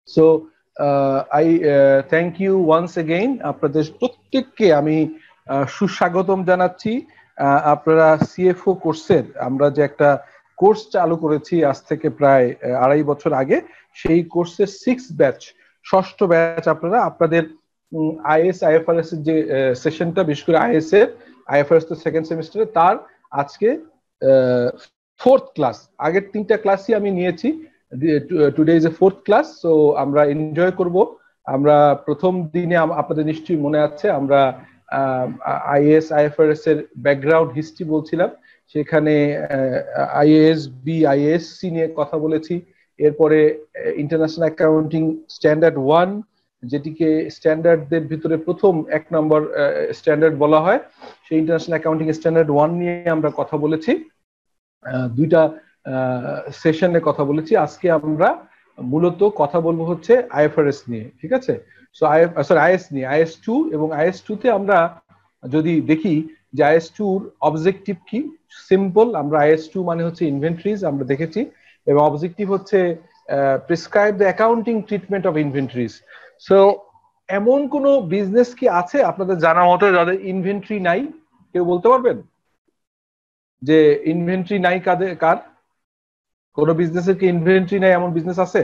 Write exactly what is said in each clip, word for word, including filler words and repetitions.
So I thank you once again, আপনাদের প্রত্যেককে আমি সুস্বাগতম জানাচ্ছি। আপনারা সিএফও কোর্সের আমরা যে একটা কোর্স চালু করেছি আজ থেকে প্রায় আড়াই বছর আগে, সেই কোর্সের সিক্স ব্যাচ, ষষ্ঠ ব্যাচ আপনারা আপনাদের আইএস আইএফআরএস এর যে সেশনটা, বিশেষ করে আইএস এর আইএফআরএস তো সেকেন্ড সেমিস্টারে, তার আজকে ফোর্থ ক্লাস। আগের তিনটা ক্লাসই আমি নিয়েছি, today is a fourth class. So আমরা এনজয় করব। আমরা প্রথম দিনে আপনাদের নিশ্চয়ই মনে আছে আমরা আইএস আইএফআরএস এর ব্যাকগ্রাউন্ড হিস্ট্রি বলছিলাম, সেখানে আইএএস বি আইএসসি নিয়ে কথা বলেছি। এরপরে ইন্টারন্যাশনাল অ্যাকাউন্টিং স্ট্যান্ডার্ড ওয়ান, যেটিকে স্ট্যান্ডার্ডদের ভিতরে প্রথম এক নম্বর স্ট্যান্ডার্ড বলা হয়, সেই ইন্টারন্যাশনাল অ্যাকাউন্টিং স্ট্যান্ডার্ড ওয়ান নিয়ে আমরা কথা বলেছি, দুইটা সেশনে কথা বলেছি। আজকে আমরা মূলত কথা বলবো হচ্ছে আইএফআরএস নিয়ে, ঠিক আছে? সো আইএফ সরি আইএস নিয়ে, আইএস টু এবং আইএস টু তে আমরা যদি দেখি যে আইএস টুর অবজেক্টিভ কি, সিম্পল। আমরা আইএস টু মানে হচ্ছে ইনভেন্টরিজ আমরা দেখেছি, এবং অবজেক্টিভ হচ্ছে prescribe the accounting treatment of inventories. So এমন কোন বিজনেস কি আছে আপনাদের জানা মতো যাদের ইনভেন্টরি নাই? কেউ বলতে পারবেন যে ইনভেন্টরি নাই কাদের? কার কোন বিজনেসের কি ইনভেন্টরি নাই এমন বিজনেস আছে?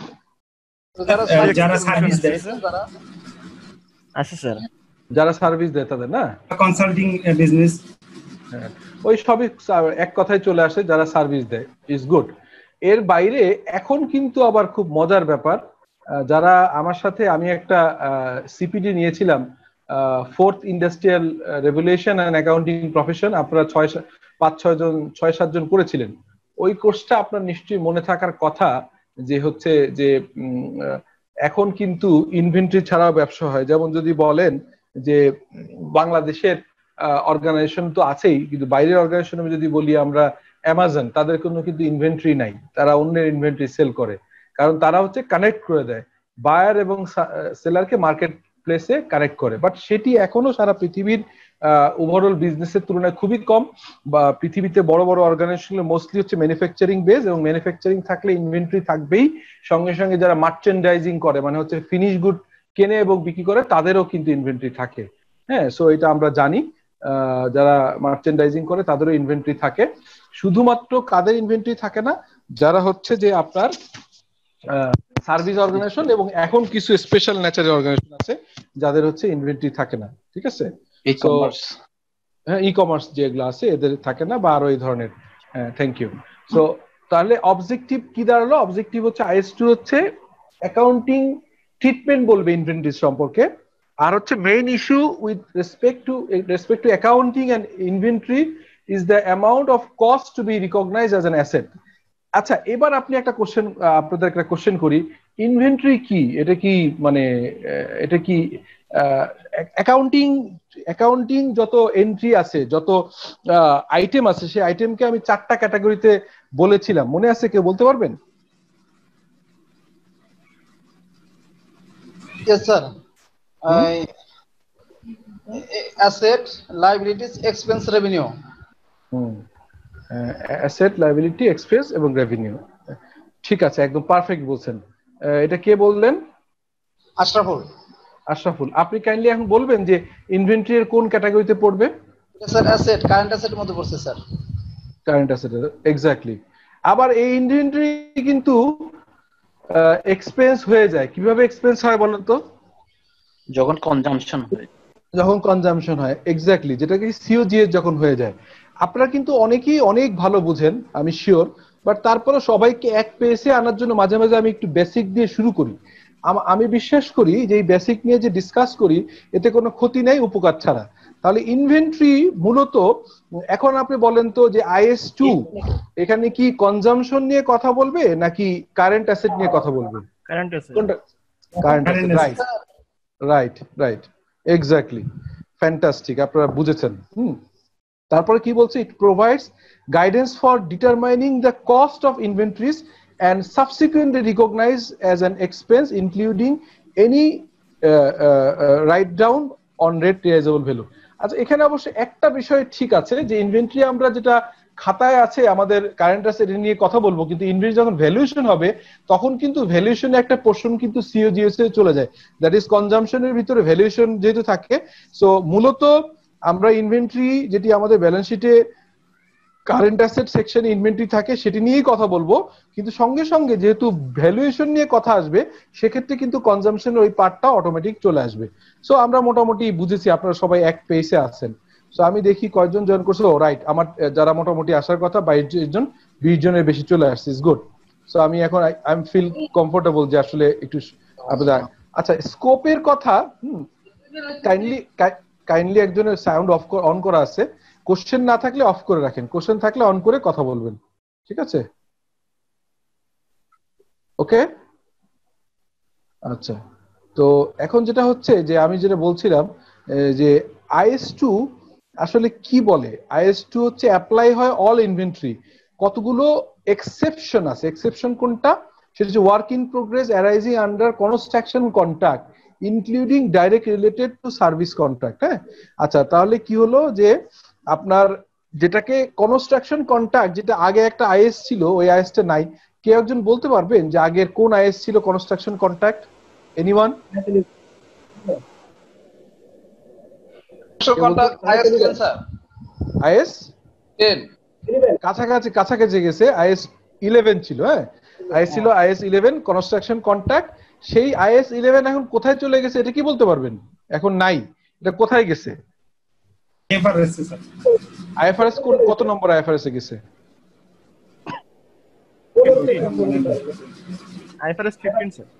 যারা সার্ভিস দেয় আছে স্যার, যারা সার্ভিস দেয় তাদের, না কনসাল্টিং বিজনেস, ওই সবই এক কথায় চলে আসে, যারা সার্ভিস দেয় ইজ গুড। এর বাইরে এখন কিন্তু আবার খুব মজার ব্যাপার, যারা আমার সাথে, আমি একটা সিপিডি নিয়েছিলাম, fourth industrial revolution and accounting profession, আপনারা ছয় পাঁচ ছয় জন ছয় সাতজন করেছিলেন। ওই কোর্সটা আপনার নিশ্চয়ই মনে থাকার কথা, যে হচ্ছে যে এখন কিন্তু ইনভেন্টরি ছাড়াও ব্যবসা হয়। যেমন যদি বলেন যে বাংলাদেশের অর্গানাইজেশন তো আছেই, কিন্তু বাইরের অর্গানাইজেশন আমি যদি বলি আমরা অ্যামাজন, তাদের কোনো কিন্তু ইনভেন্টরি নাই, তারা অন্যের ইনভেন্টরি সেল করে, কারণ তারা হচ্ছে কানেক্ট করে দেয় বায়ার এবং সেলারকে, মার্কেট প্লেসে কানেক্ট করে। বাট সেটি এখনো সারা পৃথিবীর ওভারঅল বিজনেসের তুলনায় খুবই কম। বা পৃথিবীতে বড় বড় অর্গানাইজেশন মোস্টলি হচ্ছে ম্যানুফ্যাকচারিং বেস, এবং ম্যানুফ্যাকচারিং থাকলে ইনভেন্টরি থাকবেই। সঙ্গে সঙ্গে যারা মার্চেন্ডাইজিং করে, মানে হচ্ছে ফিনিশ গুড কেনে এবং বিক্রি করে, তাদেরও কিন্তু ইনভেন্টরি থাকে। হ্যাঁ, সো এটা আমরা জানি, যারা মার্চেন্ডাইজিং করে তাদেরও ইনভেন্টরি থাকে। শুধুমাত্র কাদের ইনভেন্টরি থাকে না, যারা হচ্ছে যে আপনার সার্ভিস অর্গানাইজেশন এবং এখন কিছু স্পেশাল ন্যাচারাল অর্গানাইজেশন আছে যাদের হচ্ছে ইনভেন্টরি থাকে না, ঠিক আছে? ই কমার্স, হ্যাঁ, ই কমার্স যেগুলো আছে এদের থাকে না, বা আরো এই ধরনের। হ্যাঁ, থ্যাংক ইউ। সো তাহলে অবজেক্টিভ কি দাঁড়ালো? অবজেক্টিভ হচ্ছে আইএস টু হচ্ছে অ্যাকাউন্টিং ট্রিটমেন্ট বলবে ইনভেন্টরি সম্পর্কে, আর হচ্ছে main issue with respect to respect to accounting and inventory is the amount of cost to be recognised as an asset. আচ্ছা, এবার আপনি একটা কোশ্চেন, আপনাদের একটা কোশ্চেন করি, ইনভেন্টরি কি? এটা কি মানে এটা কি অ্যাকাউন্টিং অ্যাকাউন্টিং যত এন্ট্রি আছে, যত আইটেম আছে, সেই আইটেমকে আমি চারটা ক্যাটাগরিতে বলেছিলাম, মনে আছে? কেউ বলতে পারবেন? Yes sir. I asset, liabilities, expense, revenue. Hmm, asset, liability, expense এবং রেভিনিউ। ঠিক আছে, একদম পারফেক্ট বলছেন। এটা কে বললেন? আশরাফুল। আশরাফুল, আপনি কাইন্ডলি এখন বলবেন যে ইনভেন্টরি এর কোন ক্যাটাগরিতে পড়বে? স্যার অ্যাসেট, কারেন্ট অ্যাসেটের মধ্যে পড়ছে স্যার। Current asset, exactly. আবার এই ইনভেন্টরি কিন্তু এক্সপেন্স হয়ে যায়। কিভাবে এক্সপেন্স হয় বলেন তো? যখন কনজাম্পশন হয়। যখন কনজাম্পশন হয়, এক্স্যাক্টলি, যেটা কি সিওজিএস যখন হয়ে যায়। আপনারা কিন্তু অনেকেই অনেক ভালো বুঝেন, আমি শিওর, বাট তারপরে সবাইকে এক পেসে আনার জন্য মাঝে মাঝে আমি একটু বেসিক দিয়ে শুরু করি। আমি বিশ্বাস করি যে এই বেসিক নিয়ে যে ডিসকাস করি, এতে কোনো ক্ষতি নেই উপকার ছাড়া। তাহলে ইনভেন্টরি মূলত, এখন আপনি বলেন তো যে আইএস টু এখানে কি কনজাম্পশন নিয়ে কথা বলবে নাকি কারেন্ট অ্যাসেট নিয়ে কথা বলবে? Current asset. কোনটা? Current asset, right right right exactly, fantastic, আপনারা বুঝেছেন। হুম, তারপরে কি বলছে? It provides guidance for determining the cost of inventories and subsequently recognized as an expense including any uh, uh, uh, write down on net realizable value. আচ্ছা, এখানে অবশ্য একটা বিষয় ঠিক আছে, যে ইনভেন্টরি আমরা যেটা খাতায় আছে আমাদের কারেন্ট অ্যাসেট নিয়ে কথা বলবো, কিন্তু ইনভেন্টরি যখন ভ্যালুয়েশন হবে তখন কিন্তু ভ্যালুয়েশনে একটা পোর্শন কিন্তু সিওজিএস এ চলে যায়, দ্যাট ইজ কনজাম্পশনের ভিতরে ভ্যালুয়েশন যেহেতু থাকে। সো মূলত আমরা ইনভেন্টরি যেটি আমাদের ব্যালেন্স শিটে কারেন্ট অ্যাসেট সেকশনে ইনভেন্টরি থাকে সেটি নিয়েই কথা বলবো, কিন্তু সঙ্গে সঙ্গে যেহেতু ভ্যালুয়েশন নিয়ে কথা আসবে সেক্ষেত্রে কিন্তু কনজাম্পশনের ওই পার্টটা অটোমেটিক চলে আসবে। সো আমরা মোটামুটি বুঝেছি, আপনারা সবাই এক পেজে আছেন। সো আমি দেখি কয়জন জয়েন করছে। ও রাইট, আমার যারা মোটামুটি আসার কথা বাইশ জন বিশ জনের বেশি চলে আসছে, ইজ গুড। সো আমি এখন আই এম ফিল কমফোর্টেবল যে আসলে একটু আপনাদের আচ্ছা স্কোপের কথা কাইন্ডলি কাইন্ডলি একজনের সাউন্ড অফ অন করা আছে, কোশ্চেন না থাকলে অফ করে রাখেন, কোশ্চেন থাকলে অন করে কথা বলবেন, ঠিক আছে? ওকে, আচ্ছা। তো এখন যেটা হচ্ছে যে আমি যেটা বলছিলাম যে আইএস টু আসলে কি বলে, আইএস টু হচ্ছে অ্যাপ্লাই হয় অল ইনভেন্টরি, কতগুলো এক্সেপশন আছে। এক্সেপশন কোনটা? সেটা হচ্ছে work in progress arising under construction contract including direct related to service contract. হ্যাঁ, আচ্ছা, তাহলে কি হলো যে আপনার যেটাকে কনস্ট্রাকশন কন্ট্রাক্ট, যেটা আগে একটা আইএস ছিল ওই আইএসটা নাই। কে একজন বলতে পারবেন যে আগের কোন আইএস ছিল construction contract? Anyone? IAS ten কাছাকাছি কাছাকাছি গেছে, আইএস ইলেভেন ছিল। হ্যাঁ, আইএস ছিল আইএস ইলেভেন কনস্ট্রাকশন কন্ট্রাক্ট। সেই আইএস ইলেভেন এখন কোথায় চলে গেছে এটা কি বলতে পারবেন? এখন নাই, এটা কোথায় গেছে? FRS sir. আইএফআরএস কোন কত নম্বর আইএফআরএস এ গেছে? IFRS fifteen sir.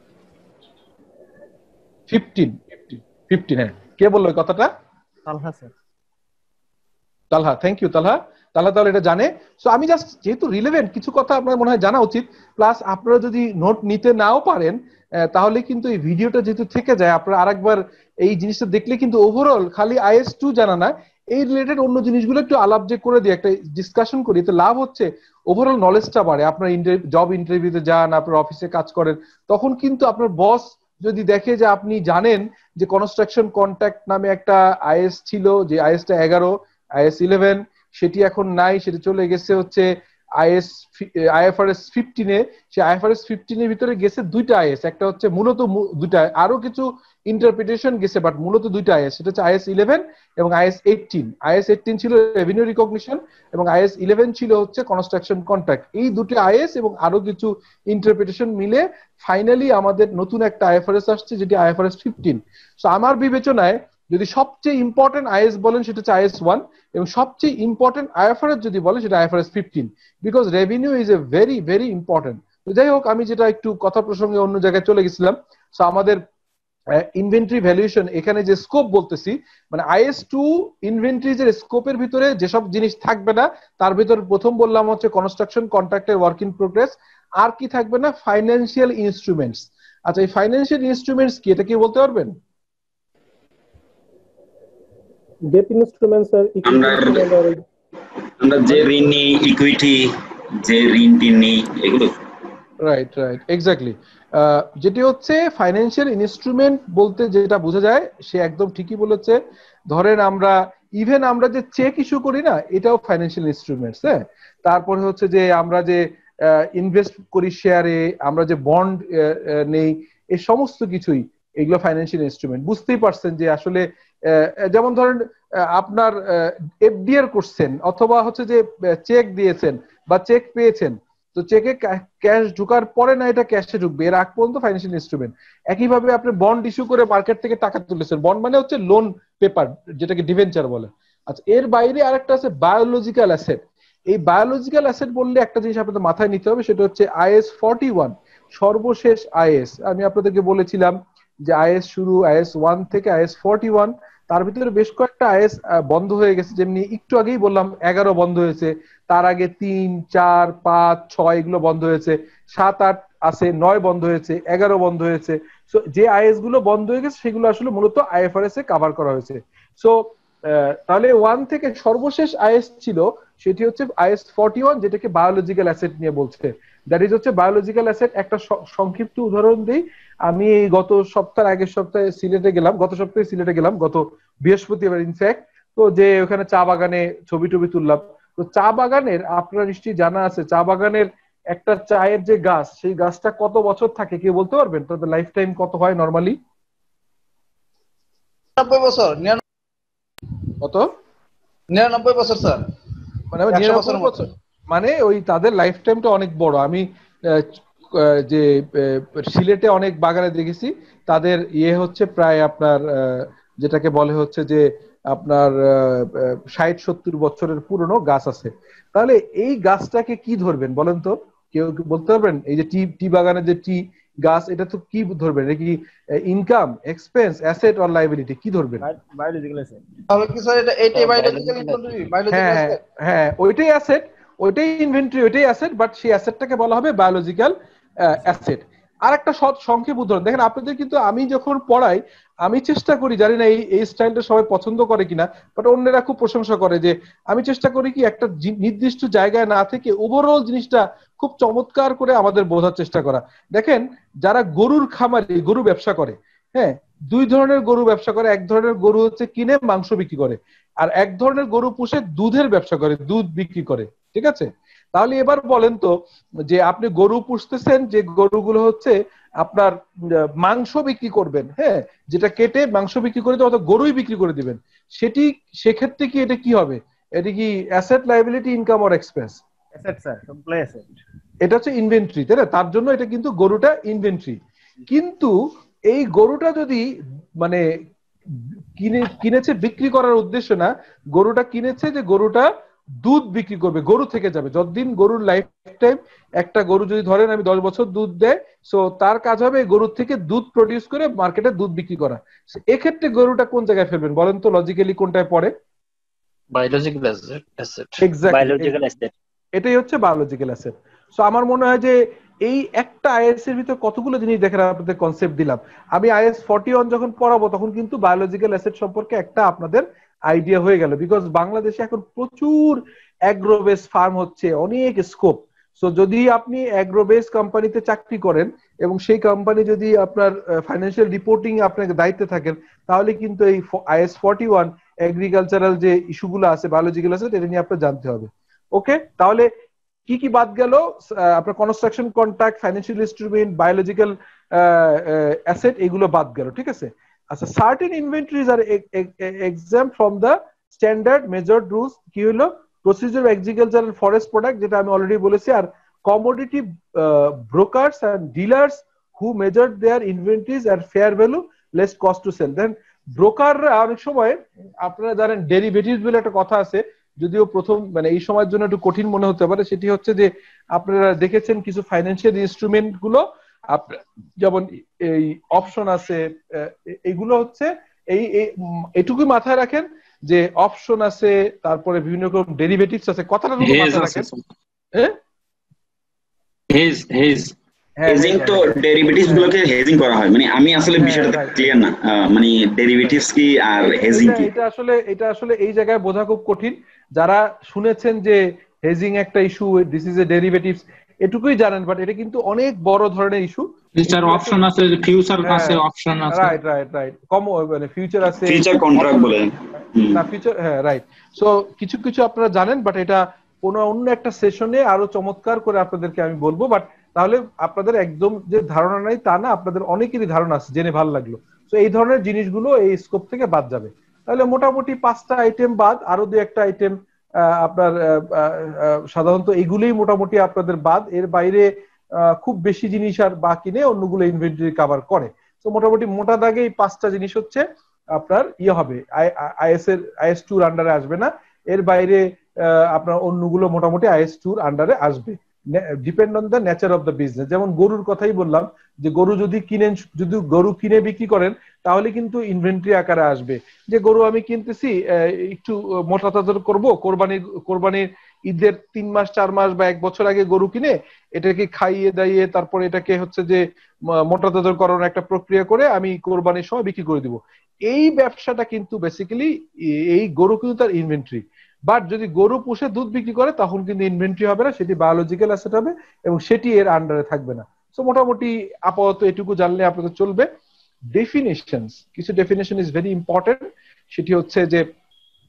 Fifteen fifteen হ্যাঁ, কে বললো এই কথাটা? Talha sir. Talha, thank you Talha. তাহলে তাহলে এটা জানে। সো আমি জাস্ট যেহেতু রিলেভেন্ট কিছু কথা আপনার মনে হয় জানা উচিত, প্লাস আপনারা যদি নোট নিতে নাও পারেন তাহলে কিন্তু এই ভিডিওটা যেহেতু থেকে যায়, আপনারা আরেকবার এই জিনিসটা দেখলে কিন্তু ওভারঅল খালি আইএস টু জানা না, এই রিলেটেড অন্য জিনিসগুলো একটু আলাপ যে করে দিই, একটা ডিসকাশন করি, এতে লাভ হচ্ছে ওভারঅল নলেজটা বাড়ে। আপনার জব ইন্টারভিউতে যান, আপনার অফিসে কাজ করেন, তখন কিন্তু আপনার বস যদি দেখে যে আপনি জানেন যে কনস্ট্রাকশন কন্ট্রাক্ট নামে একটা আইএস ছিল, যে আইএসটা এগারো আইএস ইলেভেন, সেটি এখন নাই, সেটি চলে গেছে হচ্ছে আইএস আইএফআরএস ফিফটিনে। সে আইএফআরএস ফিফটিনের ভিতরে গেছে দুইটা আইএস, একটা হচ্ছে মূলত দুইটা, আরো কিছু ইন্টারপ্রিটেশন গেছে, বাট মূলত দুইটা আইএস, সেটা হচ্ছে আইএস ইলেভেন এবং আইএস এইটিন। আইএস এইটিন ছিল রেভিনিউ রিকগনিশন এবং আইএস ইলেভেন ছিল হচ্ছে কনস্ট্রাকশন কন্ট্রাক্ট। এই দুটো আইএস এবং আরো কিছু ইন্টারপ্রিটেশন মিলে ফাইনালি আমাদের নতুন একটা আইএফআরএস আসছে, যেটি আইএফআরএস ফিফটিন। সো আমার বিবেচনায় যদি সবচেয়ে ইম্পর্টেন্ট আইএস বলেন সেটা হচ্ছে আইএস ওয়ান, এবং সবচেয়ে ইম্পর্টেন্ট আইএফআরএস যদি বলে সেটা IFRS fifteen, because revenue is a very very important. তো যাই হোক, আমি যেটা একটু কথা প্রসঙ্গে অন্য জায়গায় চলে গেছিলাম। সো আমাদের ইনভেন্টরি ভ্যালুয়েশন এখানে যে স্কোপ বলতেছি, মানে আইএস টু ইনভেন্টরিজ এর স্কোপের ভিতরে যেসব জিনিস থাকবে না তার ভিতরে প্রথম বললাম হচ্ছে কনস্ট্রাকশন কন্ট্রাক্টের ওয়ার্ক ইন প্রোগ্রেস। আর কি থাকবে না? Financial instruments. আচ্ছা, এই ফাইন্যান্সিয়াল ইনস্ট্রুমেন্টস কি, এটা কি বলতে পারবেন? ডেট ইনস্ট্রুমেন্টস আর ইকুইটি, আমরা যে ঋণ নিই, ইকুইটি, যে ঋণ টিন নিই, এগুলো। Right right exactly. যেটি হচ্ছে ফাইন্যান্সিয়াল ইনস্ট্রুমেন্ট বলতে যেটা বোঝা যায় সে একদম ঠিকই বলেছে। ধরেন আমরা ইভেন আমরা যে চেক ইস্যু করি না, এটাও ফাইন্যান্সিয়াল ইনস্ট্রুমেন্টস। হ্যাঁ, তারপরে হচ্ছে যে আমরা যে ইনভেস্ট করি শেয়ারে, আমরা যে বন্ড নেই, এই সমস্ত কিছুই এগুলো ফাইন্যান্সিয়াল ইনস্ট্রুমেন্ট। বুঝতেই পারছেন যে আসলে যেমন ধরেন আপনার এফডিআর করছেন অথবা হচ্ছে যে চেক দিয়েছেন বা চেক পেয়েছেন, তো চেকে ক্যাশ ঢোকার পরে না এটা ক্যাশে ঢুকবে, এর আগ পর্যন্ত ফাইন্যান্সিয়াল ইনস্ট্রুমেন্ট। একইভাবে আপনি বন্ড ইস্যু করে মার্কেট থেকে টাকা তুলেছেন, বন্ড মানে হচ্ছে লোন পেপার, যেটাকে ডিভেঞ্চার বলে। আচ্ছা, এর বাইরে আরেকটা আছে বায়োলজিক্যাল অ্যাসেট। এই বায়োলজিক্যাল অ্যাসেট বললে একটা জিনিস আপনাদের মাথায় নিতে হবে, সেটা হচ্ছে আইএস ফর্টি ওয়ান, সর্বশেষ আইএস। আমি আপনাদেরকে বলেছিলাম যে আইএস শুরু আইএস ওয়ান থেকে আইএস ফর্টি ওয়ান, তার ভিতরে বেশ কয়েকটা আইএস বন্ধ হয়ে গেছে, যেমনি একটু আগেই বললাম এগারো বন্ধ হয়েছে, তার আগে তিন চার পাঁচ ছয় এগুলো বন্ধ হয়েছে, সাত আট আছে, নয় বন্ধ হয়েছে, এগারো বন্ধ হয়েছে। সো যে আইএস গুলো বন্ধ হয়ে গেছে সেগুলো আসলে মূলত আইএফআরএস এ কভার করা হয়েছে। সো তাহলে ওয়ান থেকে সর্বশেষ আইএস ছিল সেটি হচ্ছে আইএস ফর্টি ওয়ান, যেটাকে বায়োলজিক্যাল অ্যাসেট নিয়ে বলছে। দ্যাট ইজ হচ্ছে বায়োলজিক্যাল অ্যাসেট। একটা সংক্ষিপ্ত উদাহরণ দিই, আমি এই গত সপ্তাহ আগের সপ্তাহে সিলেটে গেলাম, গত সপ্তাহে সিলেটে গেলাম, গত বৃহস্পতিবার ইনফ্যাক্ট। তো যে ওখানে চা বাগানে ছবি টবি তুললাম, তো চা বাগানের আপনার নিশ্চয়ই জানা আছে চা বাগানের একটা চায়ের যে গাছ সেই গাছটা কত বছর থাকে কেউ বলতে পারবেন? তাদের লাইফ টাইম কত হয় নরমালি? নিরানব্বই বছর কত? নিরানব্বই বছর স্যার। মানে নিরানব্বই বছর মানে ওই তাদের লাইফ টাইমটা অনেক বড়। আমি যে সিলেটে অনেক বাগানে দেখেছি তাদের ইয়ে হচ্ছে প্রায় আপনার যেটাকে বলে হচ্ছে যে আপনার ষাট সত্তর বছরের পুরনো গাছ আছে। তাহলে এই গাছটাকে কি ধরবেন বলেন তো? কেউ বলতে পারবেন? এই যে টি টি বাগানের যে টি গাছ এটা তো কি ধরবেন? এটা কি income, expense, asset or liability কি ধরবেন? Biological asset. তাহলে কি স্যার এটা এইটাই বায়োলজিক্যাল ইনভেন্টরি? Biological asset? হ্যাঁ ওইটাই অ্যাসেট, ওইটাই ইনভেন্টরি, ওইটাই অ্যাসেট, বাট সেই অ্যাসেটটাকে বলা হবে বায়োলজিক্যাল অ্যাসেট। আর একটা সৎ সংক্ষেপ উদাহরণ দেখেন আপনাদের, কিন্তু আমি যখন পড়াই আমি চেষ্টা করি, জানি না এই এই স্টাইলটা সবাই পছন্দ করে কিনা, বাট অন্যরা খুব প্রশংসা করে যে আমি চেষ্টা করি কি একটা নির্দিষ্ট জায়গায় না থেকে ওভারঅল জিনিসটা খুব চমৎকার করে আমাদের বোঝার চেষ্টা করা। দেখেন যারা গরুর খামারি, গরু ব্যবসা করে, হ্যাঁ দুই ধরনের গরু ব্যবসা করে। এক ধরনের গরু হচ্ছে কিনে মাংস বিক্রি করে, আর এক ধরনের গরু পুষে দুধের ব্যবসা করে, দুধ বিক্রি করে। ঠিক আছে? তাহলে এবার বলেন তো যে আপনি গরু পুষতেছেন যে গরুগুলো হচ্ছে আপনার মাংস বিক্রি করবেন, হ্যাঁ যেটা কেটে মাংস বিক্রি করে দেবেন অথবা গরুই বিক্রি করে দিবেন, সেটি সেক্ষেত্রে কি এটা কি হবে? এটা কি asset, liability, income or expense? Asset sir, সবগুলাই অ্যাসেট। এটা হচ্ছে ইনভেন্টরি, তাই না? তার জন্য এটা কিন্তু গরুটা ইনভেন্টরি। কিন্তু এই গরুটা যদি মানে কিনে কিনেছে বিক্রি করার উদ্দেশ্য না, গরুটা কিনেছে যে গরুটা দুধ বিক্রি করবে, গরু থেকে যাবে যতদিন গরুর লাইফ টাইম। একটা গরু যদি ধরেন আমি দশ বছর দুধ দেয়, সো তার কাজ হবে গরুর থেকে দুধ প্রডিউস করে মার্কেটে দুধ বিক্রি করা। এক্ষেত্রে গরুটা কোন জায়গায় ফেলবেন বলেন তো? লজিক্যালি কোনটায় পড়ে? Biological asset. বায়োলজিক্যাল অ্যাসেট, এটাই হচ্ছে বায়োলজিক্যাল অ্যাসেট। সো আমার মনে হয় যে এই একটা আইএস এর ভিতর কতগুলো জিনিস দেখেন আপনাদের কনসেপ্ট দিলাম। আমি আইএস ফর্টি ওয়ান যখন পড়াবো তখন কিন্তু বায়োলজিক্যাল অ্যাসেট সম্পর্কে একটা আপনাদের আইডিয়া হয়ে গেল, বিকজ বাংলাদেশে এখন প্রচুর অ্যাগ্রোবেস ফার্ম হচ্ছে, অনেক স্কোপ। সো যদি আপনি অ্যাগ্রোবেস কোম্পানিতে চাকরি করেন এবং সেই কোম্পানি যদি আপনার ফাইন্যান্সিয়াল রিপোর্টিং আপনাকে দায়িত্বে থাকেন, তাহলে কিন্তু এই আইএস ফর্টি ওয়ান এগ্রিকালচারাল যে ইস্যুগুলো আছে বায়োলজিক্যাল অ্যাসেট এটা নিয়ে আপনার জানতে হবে। ওকে, তাহলে কি কি বাদ গেল? আপনার construction contract, financial instrument, biological asset, এগুলো বাদ গেল। ঠিক আছে? আচ্ছা, certain inventories are exempt from the standard measured rules. কি হলো? প্রসিজার এগ্রিকালচারাল ফরেস্ট প্রোডাক্ট, যেটা আমি অলরেডি বলেছি। আর commodity brokers and dealers who measured their inventories are fair value less cost to sell. Then ব্রোকাররা অনেক সময়, আপনারা জানেন ডেরিভেটিভস বলে একটা কথা আছে, যদিও প্রথম মানে এই সময়ের জন্য একটু কঠিন মনে হতে পারে। সেটি হচ্ছে যে আপনারা দেখেছেন কিছু ফাইন্যান্সিয়াল ইনস্ট্রুমেন্ট গুলো যেমন এই অপশন আছে, এইগুলো হচ্ছে এই এটুকুই মাথায় রাখেন যে অপশন আছে, তারপরে বিভিন্ন রকম ডেরিভেটিভস আছে। কথাটা মাথায় রাখেন। হ্যাঁ, হেজ হেজ হেজিং তো ডেরিভেটিভস গুলোকে হেজিং করা হয়। মানে আমি আসলে বিষয়টা ক্লিয়ার না, মানে ডেরিভেটিভস কি আর হেজিং কি, এটা আসলে এটা আসলে এই জায়গায় বোঝা খুব কঠিন। যারা শুনেছেন যে হেজিং একটা issue, this is a derivatives, এটুকুই জানেন, বাট এটা কিন্তু অনেক বড় ধরনের ইস্যু। স্যার অপশন আছে, ফিউচার আছে, অপশন আছে, রাইট রাইট রাইট কম মানে ফিউচার আছে, ফিউচার কন্ট্রাক্ট বলে না ফিউচার, হ্যাঁ রাইট। সো কিছু কিছু আপনারা জানেন, বাট এটা কোনো অন্য একটা সেশনে আরো চমৎকার করে আপনাদেরকে আমি বলবো। বাট তাহলে আপনাদের একদম যে ধারণা নাই তা না, আপনাদের অনেকেরই ধারণা আছে, জেনে ভালো লাগলো। তো এই ধরনের জিনিসগুলো এই স্কোপ থেকে বাদ যাবে। তাহলে মোটামুটি পাঁচটা আইটেম বাদ, আরো দু একটা আইটেম আপনার সাধারণত এইগুলোই মোটামুটি আপনাদের বাদ। এর বাইরে খুব বেশি জিনিস আর বাকি নেই, অন্যগুলো ইনভেন্টরি কভার করে। তো মোটামুটি মোটা দাগে এই পাঁচটা জিনিস হচ্ছে আপনার ইয়ে হবে, আইএস এর আইএস টুর আন্ডারে আসবে না। এর বাইরে আপনার অন্যগুলো মোটামুটি আইএস টুর আন্ডারে আসবে, depend on the nature of the business. যেমন গরুর কথাই বললাম যে গরু যদি কিনেন, যদি গরু কিনে বিক্রি করেন তাহলে কিন্তু ইনভেন্টরি আকারে আসবে। যে গরু আমি কিনতেছি একটু মোটা তাজা করবো, কোরবানির কোরবানির ঈদের তিন মাস চার মাস বা এক বছর আগে গরু কিনে এটাকে খাইয়ে দাইয়ে তারপরে এটাকে হচ্ছে যে মোটা তাজা করার একটা প্রক্রিয়া করে আমি কোরবানির সময় বিক্রি করে দিব। এই ব্যবসাটা কিন্তু বেসিক্যালি এই গরু কিন্তু তার ইনভেন্টরি। বাট যদি গরু পুষে দুধ বিক্রি করে তখন কিন্তু ইনভেন্টরি হবে না, সেটি বায়োলজিক্যাল অ্যাসেট হবে এবং সেটি এর আন্ডারে থাকবে না। সো মোটামুটি আপাতত এটুকু জানলে আপনাদের চলবে। ডেফিনেশনস, কিছু ডেফিনেশন ইজ ভেরি ইম্পর্টেন্ট। সেটি হচ্ছে যে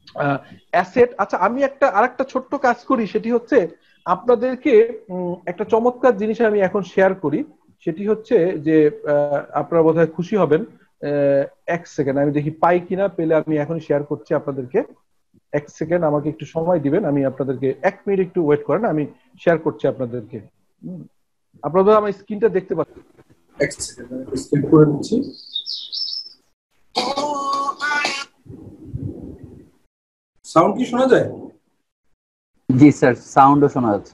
অ্যাসেট। আচ্ছা আমি একটা আরেকটা ছোট্ট কাজ করি, সেটি হচ্ছে আপনাদেরকে একটা চমৎকার জিনিস আমি এখন শেয়ার করি, সেটি হচ্ছে যে আপনারা বোধহয় খুশি হবেন। এক সেকেন্ড আমি দেখি পাই কিনা, পেলে আমি এখন শেয়ার করছি আপনাদেরকে। এক সেকেন্ড আমাকে একটু সময় দিবেন, আমি আপনাদেরকে এক মিনিট একটু ওয়েট করেন, আমি শেয়ার করছি আপনাদেরকে। আপনারা আমার স্ক্রিনটা দেখতে পাচ্ছেন? এক সেকেন্ড আমি স্ক্রিন করে দিচ্ছি। সাউন্ড কি শোনা যায়? জি স্যার, সাউন্ডও শোনা যাচ্ছে।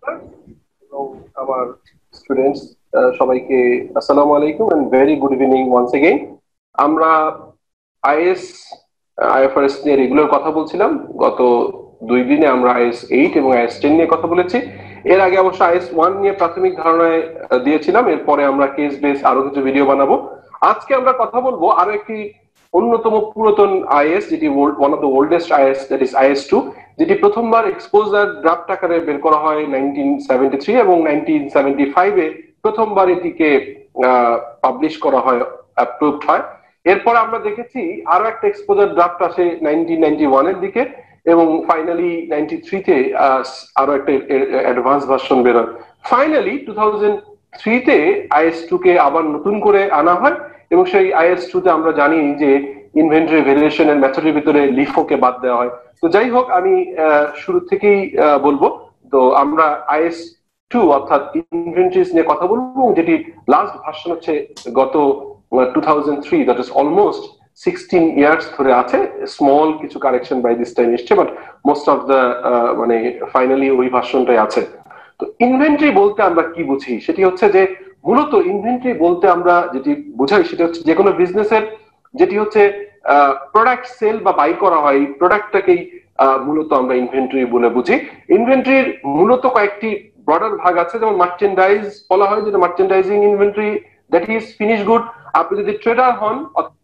আমার স্টুডেন্টস সবাইকে আসসালামু আলাইকুম and very good evening once again. আমরা আইএস আইএফআরএস নিয়ে রেগুলার কথা বলছিলাম। গত দুই দিনে আমরা আইএস এইট এবং আইএস টেন নিয়ে কথা বলেছি। এর আগে অবশ্য আইএস ওয়ান নিয়ে প্রাথমিক ধারণায় দিয়েছিলাম, এরপরে আমরা কেস বেস আরো কিছু ভিডিও বানাবো। আজকে আমরা কথা বলবো আরো একটি অন্যতম পুরাতন আইএস, যেটি one of the oldest IAS, that is IAS two, যেটি প্রথমবার এক্সপোজার ড্রাফট আকারে বের করা হয় নাইনটিন সেভেন্টি থ্রি এবং নাইনটিন সেভেন্টি ফাইভ এ প্রথমবার এটিকে পাবলিশ করা হয়, অ্যাপ্রুভড হয়। এরপর আমরা দেখেছি আরো একটা এক্সপোজার ড্রাফট আসে নাইনটিন নাইনটি ওয়ান এর দিকে, এবং ফাইনালি নাইনটি থ্রি তে আরো একটা অ্যাডভান্স ভার্সন বের হয়। ফাইনালি টু থাউজেন্ড থ্রি তে আইএস টু কে আবার নতুন করে আনা হয়, এবং সেই আইএস টু তে আমরা জানি যে ইনভেন্টরি ভ্যালুয়েশন এর মেথডের ভিতরে লিফো কে বাদ দেওয়া হয়। তো যাই হোক, আমি শুরু থেকেই বলবো, তো আমরা আইএস টু অর্থাৎ ইনভেন্টরিজ নিয়ে কথা বলবো, যেটি লাস্ট ভার্সন হচ্ছে গত two thousand three, that is almost sixteen years ধরে আছে। স্মল কিছু কারেকশন বাই দিস টাইম এসছে, বাট মোস্ট অফ দ্য মানে ফাইনালি ওই ভার্সনটাই আছে। তো ইনভেন্টরি বলতে আমরা কি বুঝি, সেটি হচ্ছে যে মূলত ইনভেন্টরি বলতে আমরা যেটি বোঝাই সেটা হচ্ছে যে কোনো বিজনেসের যেটি হচ্ছে প্রোডাক্ট সেল বা বাই করা হয়, প্রোডাক্টটাকেই মূলত আমরা ইনভেন্টরি বলে বুঝি। ইনভেন্টরির মূলত কয়েকটি ব্রডার ভাগ আছে, যেমন মার্চেন্ডাইজ বলা হয়, যেটা merchandising inventory, that is finish good. আপনি যদি ট্রেডার হন,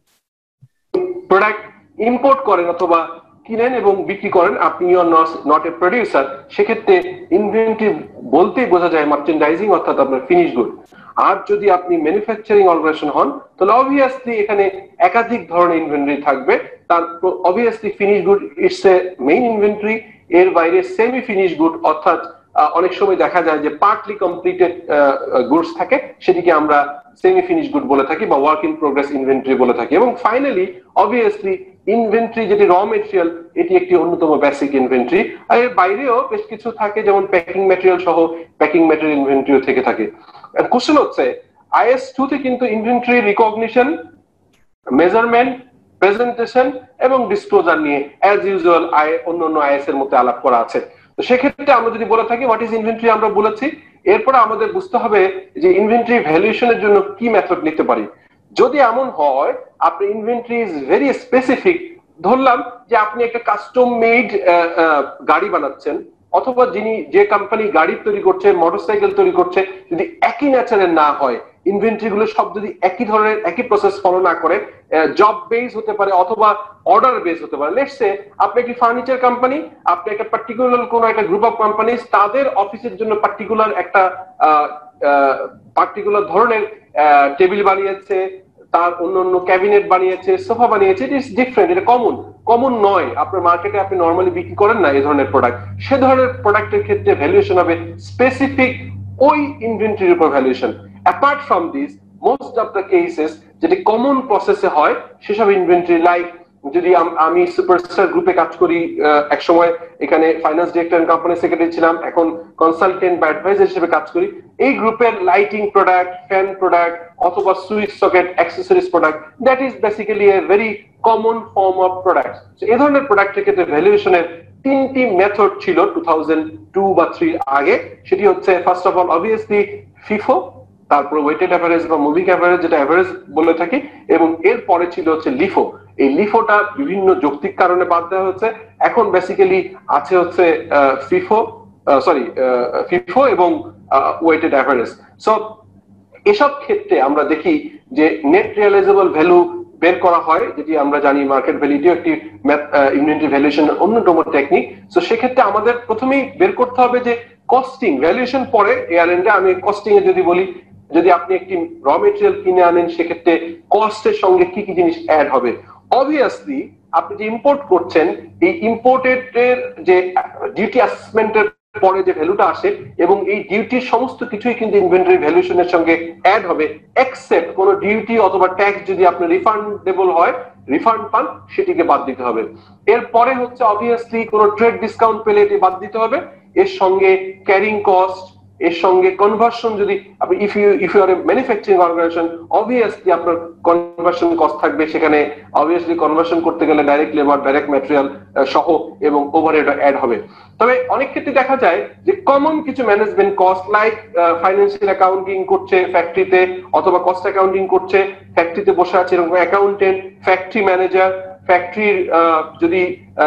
প্রোডাক্ট ইম্পোর্ট করেন অথবা কিনেন এবং বিক্রি করেন, আপনি আর নট এ প্রডিউসার, সেক্ষেত্রে ইনভেন্টরি বলতেই বোঝা যায় মার্চেন্ডাইজিং অর্থাৎ আপনার ফিনিশ গুড। আর যদি আপনি ম্যানুফ্যাকচারিং অর্গানাইজেশন হন, তাহলে অবভিয়াসলি এখানে একাধিক ধরনের ইনভেন্টরি থাকবে। তার obviously finish good it's a main inventory, এর বাইরে সেমি ফিনিশ গুড অর্থাৎ অনেক সময় দেখা যায় যে পার্টলি কমপ্লিটেড গুডস থাকে, সেটিকে আমরা সেমি ফিনিশ গুড বলে থাকি বা ওয়ার্ক ইন প্রোগ্রেস ইনভেন্টরি বলে থাকি। এবং ফাইনালি অবভিয়াসলি ইনভেন্টরি যেটি র মেটেরিয়াল, এটি একটি অন্যতম বেসিক ইনভেন্টরি। আর এর বাইরেও বেশ কিছু থাকে, যেমন প্যাকিং ম্যাটেরিয়াল সহ প্যাকিং ম্যাটেরিয়াল ইনভেন্টরিও থেকে থাকে। কোশ্চেন হচ্ছে আইএস টু তে কিন্তু ইনভেন্টরি রিকগনিশন, মেজারমেন্ট, প্রেজেন্টেশন এবং ডিসক্লোজার নিয়ে অ্যাজ ইউজুয়াল আই অন্য অন্য আইএস এর মধ্যে আলাপ করা আছে। তো সেক্ষেত্রে আমরা যদি বলে থাকি হোয়াট ইজ ইনভেন্টরি আমরা বলেছি, এরপরে আমাদের বুঝতে হবে যে ইনভেন্টরি ভ্যালুয়েশনের জন্য কি মেথড নিতে পারি। যদি এমন হয় আপনি ইনভেন্টরি ইজ ভেরি স্পেসিফিক, ধরলাম যে আপনি একটা কাস্টম মেড গাড়ি বানাচ্ছেন, অথবা যিনি যে কোম্পানি গাড়ি তৈরি করছে, মোটরসাইকেল তৈরি করছে, যদি একই নেচারের না হয়, ইনভেন্টরি গুলো সব যদি একই ধরনের একই প্রসেস ফলো না করে, জব বেস হতে পারে অথবা অর্ডার বেস হতে পারে। লেটস সে আপনি একটি ফার্নিচার কোম্পানি, আপনি একটা পার্টিকুলার কোন একটা গ্রুপ অফ কোম্পানি তাদের অফিসের জন্য পার্টিকুলার একটা পার্টিকুলার ধরনের টেবিল বানিয়েছে, তার অন্য অন্য ক্যাবিনেট বানিয়েছে, সোফা বানিয়েছে, ইট ইজ ডিফারেন্ট, এটা কমন কমন নয়। আপনার মার্কেটে আপনি নর্মালি বিক্রি করেন না এই ধরনের প্রোডাক্ট, সে ধরনের প্রোডাক্টের ক্ষেত্রে ভ্যালুয়েশন হবে স্পেসিফিক ওই ইনভেন্টরির উপর valuation. Apart from this, most of the cases যেটি কমন প্রসেসে হয় সেসব ইনভেন্টরি, লাইক যদি আমি সুপারস্টার গ্রুপে কাজ করি, এক সময় এখানে finance director and company secretary ছিলাম, এখন কনসালটেন্ট বা অ্যাডভাইজার হিসেবে কাজ করি। এই গ্রুপের লাইটিং প্রোডাক্ট, ফ্যান প্রোডাক্ট অথবা switch socket accessories product, that is basically a very common form of product. এই ধরনের প্রোডাক্টের ক্ষেত্রে ভ্যালুয়েশনের তিনটি মেথড ছিল টু থাউজেন্ড টু বা থ্রি আগে। সেটি হচ্ছে first of all obviously FIFO, তারপর ওয়েটেড অ্যাভারেজ বা মুভিং অ্যাভারেজ যেটা অ্যাভারেজ বলে থাকি, এবং এর পরে ছিল হচ্ছে লিফো। এই লিফোটা বিভিন্ন যৌক্তিক কারণে বাদ দেওয়া হচ্ছে, এখন বেসিক্যালি আছে হচ্ছে ফিফো সরি ফিফো এবং ওয়েটেড অ্যাভারেজ। সো এসব ক্ষেত্রে আমরা দেখি যে নেট রিয়ালাইজেবল ভ্যালু বের করা হয়, যেটি আমরা জানি মার্কেট ভ্যালিডিও একটি ইনভেন্টরি ভ্যালুয়েশনের অন্যতম টেকনিক। তো সেক্ষেত্রে আমাদের প্রথমেই বের করতে হবে যে কস্টিং, ভ্যালুয়েশন পরে এয়ার এন্ডে। আমি কস্টিং এ যদি বলি, যদি আপনি একটি র মেটেরিয়াল কিনে আনেন, সেক্ষেত্রে কস্টের সঙ্গে কি কি জিনিস অ্যাড হবে। অবভিয়াসলি আপনি যে ইম্পোর্ট করছেন এই ইম্পোর্টেড এর যে ডিউটি অ্যাসেসমেন্টের পরে যে ভ্যালুটা আসে এবং এই ডিউটির সমস্ত কিছুই কিন্তু ইনভেন্টরি ভ্যালুয়েশনের সঙ্গে অ্যাড হবে, এক্সেপ্ট কোনো ডিউটি অথবা ট্যাক্স যদি আপনি রিফান্ডেবল হয়, রিফান্ড পান, সেটিকে বাদ দিতে হবে। এরপরে হচ্ছে অবভিয়াসলি কোনো ট্রেড ডিসকাউন্ট পেলে এটি বাদ দিতে হবে। এর সঙ্গে ক্যারিং কস্ট, এর সঙ্গে কনভার্সন, যদি আপনি if you if you are a manufacturing organisation obviously আপনার কনভার্সন কস্ট থাকবে, সেখানে অবভিয়াসলি কনভার্সন করতে গেলে ডাইরেক্ট লেবার, ডাইরেক্ট ম্যাটেরিয়াল সহ এবং ওভারহেড অ্যাড হবে। তবে অনেক ক্ষেত্রে দেখা যায় যে কমন কিছু management cost like financial accounting করছে ফ্যাক্টরিতে, অথবা কস্ট অ্যাকাউন্টিং করছে ফ্যাক্টরিতে বসে আছে এরকম অ্যাকাউন্টেন্ট, ফ্যাক্টরি ম্যানেজার, ফ্যাক্টরির যদি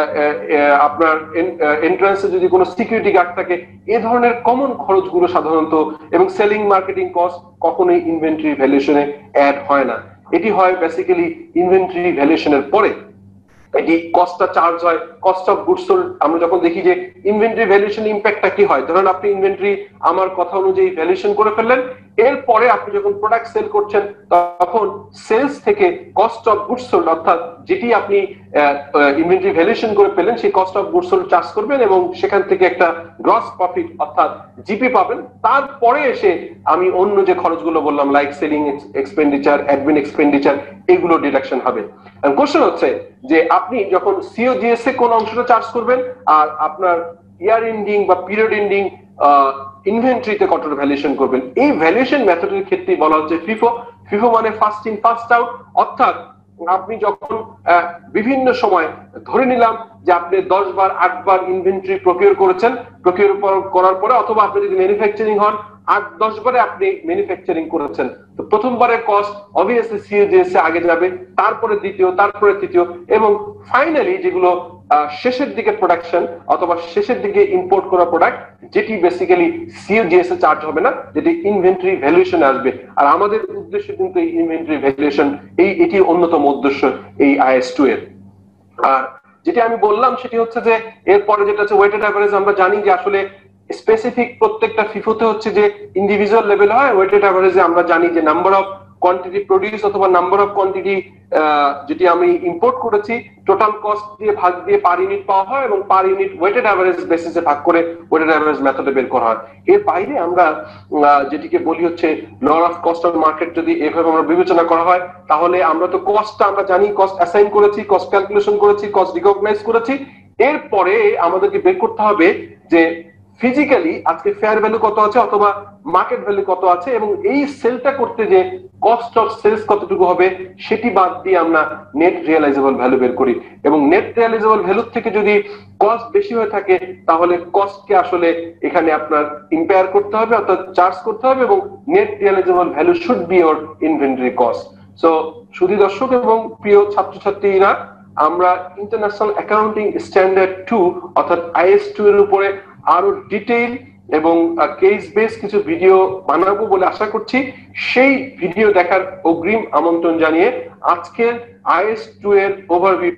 আপনার এন্ট্রান্সে যদি কোনো সিকিউরিটি গার্ড থাকে, এই ধরনের কমন খরচগুলো সাধারণত এবং সেলিং মার্কেটিং কস্ট কখনোই ইনভেন্টরি ভ্যালুয়েশনে অ্যাড হয় না। এটি হয় বেসিক্যালি ইনভেন্টরি ভ্যালুয়েশনের পরে এটি কস্টটা চার্জ হয়, কস্ট অফ গুডস সোল্ড। আমরা যখন দেখি যে ইনভেন্টরি ভ্যালুয়েশন ইম্প্যাক্টটা কি হয়, ধরুন আপনি ইনভেন্টরি আমার কথা অনুযায়ী ভ্যালুয়েশন করে ফেললেন, এরপরে আপনি যখন প্রোডাক্ট সেল করছেন তখন সেলস থেকে কস্ট অফ গুডস সোল্ড অর্থাৎ যেটি আপনি ইনভেন্টরি ভ্যালুয়েশন করে পেলেন সেই cost of goods sold charge করবেন এবং সেখান থেকে একটা গ্রস প্রফিট অর্থাৎ জিপি পাবেন। তারপরে এসে আমি অন্য যে খরচগুলো বললাম like selling expenditure, admin expenditure, এগুলো ডিডাকশন হবে। কোশ্চেন হচ্ছে যে আপনি যখন সিওজিএস এ কোন অংশটা চার্জ করবেন আর আপনার ইয়ার এন্ডিং বা পিরিয়ড এন্ডিং ইনভেন্টরিতে কতটা ভ্যালুয়েশন করবেন। এই ভ্যালুয়েশন মেথডের ক্ষেত্রে বলা হচ্ছে ফিফো। ফিফো মানে ফার্স্ট ইন ফার্স্ট আউট, অর্থাৎ আপনি যখন বিভিন্ন সময় ধরে নিলাম যে আপনি দশ বার আট বার ইনভেন্টরি প্রকিউর করেছেন, প্রকিউর করার পরে অথবা আপনি যদি ম্যানুফ্যাকচারিং হন আট দশ বারে আপনি ম্যানুফ্যাকচারিং করেছেন, তো প্রথমবারের কস্ট অবভিয়াসলি সিওজিএস এ আগে যাবে, তারপরে দ্বিতীয়, তারপরে তৃতীয় এবং ফাইনালি যেগুলো শেষের দিকে প্রোডাকশন অথবা শেষের দিকে ইম্পোর্ট করা প্রোডাক্ট যেটি বেসিক্যালি সিওজিএস এ চার্জ হবে না, যেটি ইনভেন্টরি ভ্যালুয়েশন আসবে। আর আমাদের উদ্দেশ্য কিন্তু এই ইনভেন্টরি ভ্যালুয়েশন, এই এটি অন্যতম উদ্দেশ্য এই আইএস টু এর। আর যেটি আমি বললাম সেটি হচ্ছে যে এরপরে যেটা হচ্ছে ওয়েটেড অ্যাভারেজ। আমরা জানি যে আসলে স্পেসিফিক প্রত্যেকটা ফিফোতে হচ্ছে যে ইন্ডিভিজুয়াল লেভেল হয়, ওয়েটেড অ্যাভারেজে আমরা জানি যে নাম্বার অফ কোয়ান্টিটি প্রডিউস অথবা নাম্বার অফ কোয়ান্টিটি যেটি আমি ইম্পোর্ট করেছি টোটাল কস্ট দিয়ে ভাগ দিয়ে পার ইউনিট পাওয়া হয় এবং পার ইউনিট ওয়েটেড অ্যাভারেজ বেসিসে ভাগ করে ওয়েটেড অ্যাভারেজ মেথডে বের করা হয়। এর বাইরে আমরা যেটিকে বলি হচ্ছে lower of cost of market, যদি এভাবে আমরা বিবেচনা করা হয় তাহলে আমরা তো কস্টটা আমরা জানি, কস্ট অ্যাসাইন করেছি, কস্ট ক্যালকুলেশন করেছি, কস্ট রিকগনাইজ করেছি, এরপরে আমাদেরকে বের করতে হবে যে ফিজিক্যালি আজকে ফেয়ার ভ্যালু কত আছে অথবা মার্কেট ভ্যালু কত আছে এবং এই সেলটা করতে যে কস্ট অফ সেলস কতটুকু হবে সেটি বাদ দিয়ে আমরা নেট রিয়েলাইজেবল ভ্যালু বের করি এবং নেট রিয়েলাইজেবল ভ্যালু থেকে যদি কস্ট বেশি হয়ে থাকে তাহলে কস্টকে আসলে এখানে আপনার ইম্পেয়ার করতে হবে অর্থাৎ চার্জ করতে হবে এবং net realisable value should be your inventory cost. So সুধী দর্শক এবং প্রিয় ছাত্রছাত্রীরা, আমরা ইন্টারন্যাশনাল অ্যাকাউন্টিং স্ট্যান্ডার্ড টু অর্থাৎ আইএস টু এর উপরে আরো ডিটেইল এবং কেস বেস কিছু ভিডিও বানাবো বলে আশা করছি। সেই ভিডিও দেখার অগ্রিম আমন্ত্রণ জানিয়ে আজকের আইএস টু এর ওভারভিউ।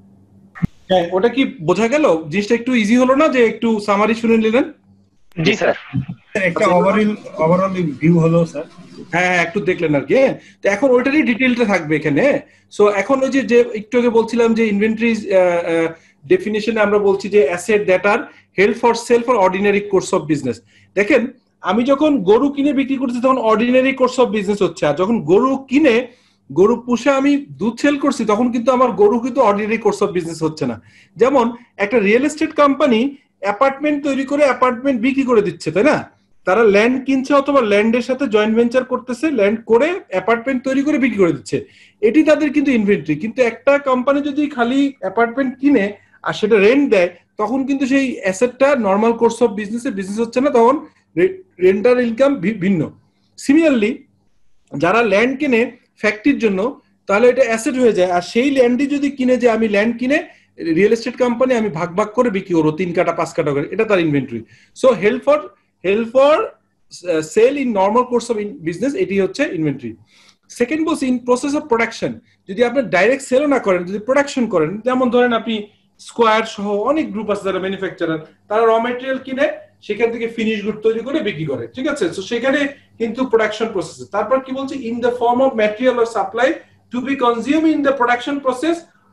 হ্যাঁ, ওটা কি বোঝা গেল? জিনিসটা একটু ইজি হলো না যে একটু সামারি শুনে নিলেন? জি স্যার, একটা ওভারঅল ওভারঅল ভিউ হলো স্যার। হ্যাঁ হ্যাঁ একটু দেখলেন আর কি। তো এখন ওইটারই ডিটেইলটা থাকবে এখানে। সো এখন ওই যে যে একটু আগে বলছিলাম যে ইনভেন্টরি ডেফিনিশনে আমরা বলছি যে asset that are held for sale for ordinary course of business. দেখেন আমি যখন গরু কিনে বিক্রি করছি তখন অর্ডিনারি কোর্স অফ বিজনেস হচ্ছে, আর যখন গরু কিনে গরু পুষে আমি দুধ সেল করছি তখন কিন্তু আমার গরু কিন্তু অর্ডিনারি কোর্স অফ বিজনেস হচ্ছে না। যেমন একটা রিয়েল এস্টেট কোম্পানি অ্যাপার্টমেন্ট তৈরি করে অ্যাপার্টমেন্ট বিক্রি করে দিচ্ছে, তাই না? তারা ল্যান্ড কিনছে অথবা ল্যান্ডের সাথে জয়েন্ট ভেঞ্চার করতেছে, ল্যান্ড করে অ্যাপার্টমেন্ট তৈরি করে বিক্রি করে দিচ্ছে, এটি তাদের কিন্তু ইনভেন্টরি। কিন্তু একটা কোম্পানি যদি খালি অ্যাপার্টমেন্ট কিনে আর সেটা রেন্ট দেয় তখন কিন্তু সেই অ্যাসেটটা নর্মাল কোর্স অফ বিজনেসে বিজনেস হচ্ছে না, তখন রেন্টাল ইনকাম ভিন্ন। সিমিলারলি যারা ল্যান্ড কিনে ফ্যাক্টরির জন্য তাহলে এটা অ্যাসেট হয়ে যায়, আর সেই ল্যান্ডই যদি কিনে যে আমি ল্যান্ড কিনে রিয়েল এস্টেট কোম্পানি আমি ভাগ ভাগ করে বিক্রি করবো তিন কাটা পাঁচ কাটা করে, এটা তার inventory. So help for help for sale in normal course of business, এটি হচ্ছে ইনভেন্টরি। সেকেন্ড বলছি ইন প্রসেস অফ প্রোডাকশন, যদি আপনি ডাইরেক্ট সেলও না করেন, যদি প্রোডাকশন করেন, যেমন ধরেন আপনি স্কোয়ার সহ অনেক গ্রুপ আছে যারা ম্যানুফ্যাকচারার, তারা র মেটেরিয়াল কিনে সেখান থেকে ফিনিশ গুড তৈরি করে বিক্রি করে, ঠিক আছে? তো সেখানে কিন্তু প্রোডাকশন প্রসেস। তারপর কি বলছে, in the form of material or supply to be consume in the production process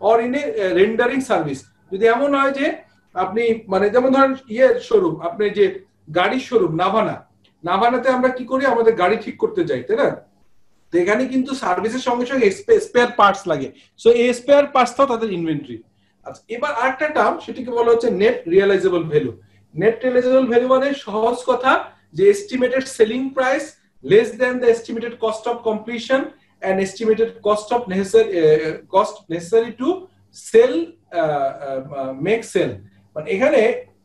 or in a rendering service. যদি এমন হয় যে আপনি মানে যেমন ধরেন ইয়ের শোরুম, আপনি যে গাড়ির শোরুম নাভানা, নাভানাতে আমরা কি করি, আমাদের গাড়ি ঠিক করতে যাই, তাই না? তো এখানে কিন্তু সার্ভিসের সঙ্গে সঙ্গে স্পেয়ার পার্টস লাগে, সো এই স্পেয়ার পার্টসটাও তাদের ইনভেন্টরি। আচ্ছা, এবার আরেকটা টার্ম, সেটাকে বলা হচ্ছে net realisable value. Net realisable value মানে সহজ কথা যে estimated selling price less than the estimated cost of completion and estimated cost of necessary uh, cost necessary to sell uh, uh, make sell মানে এখানে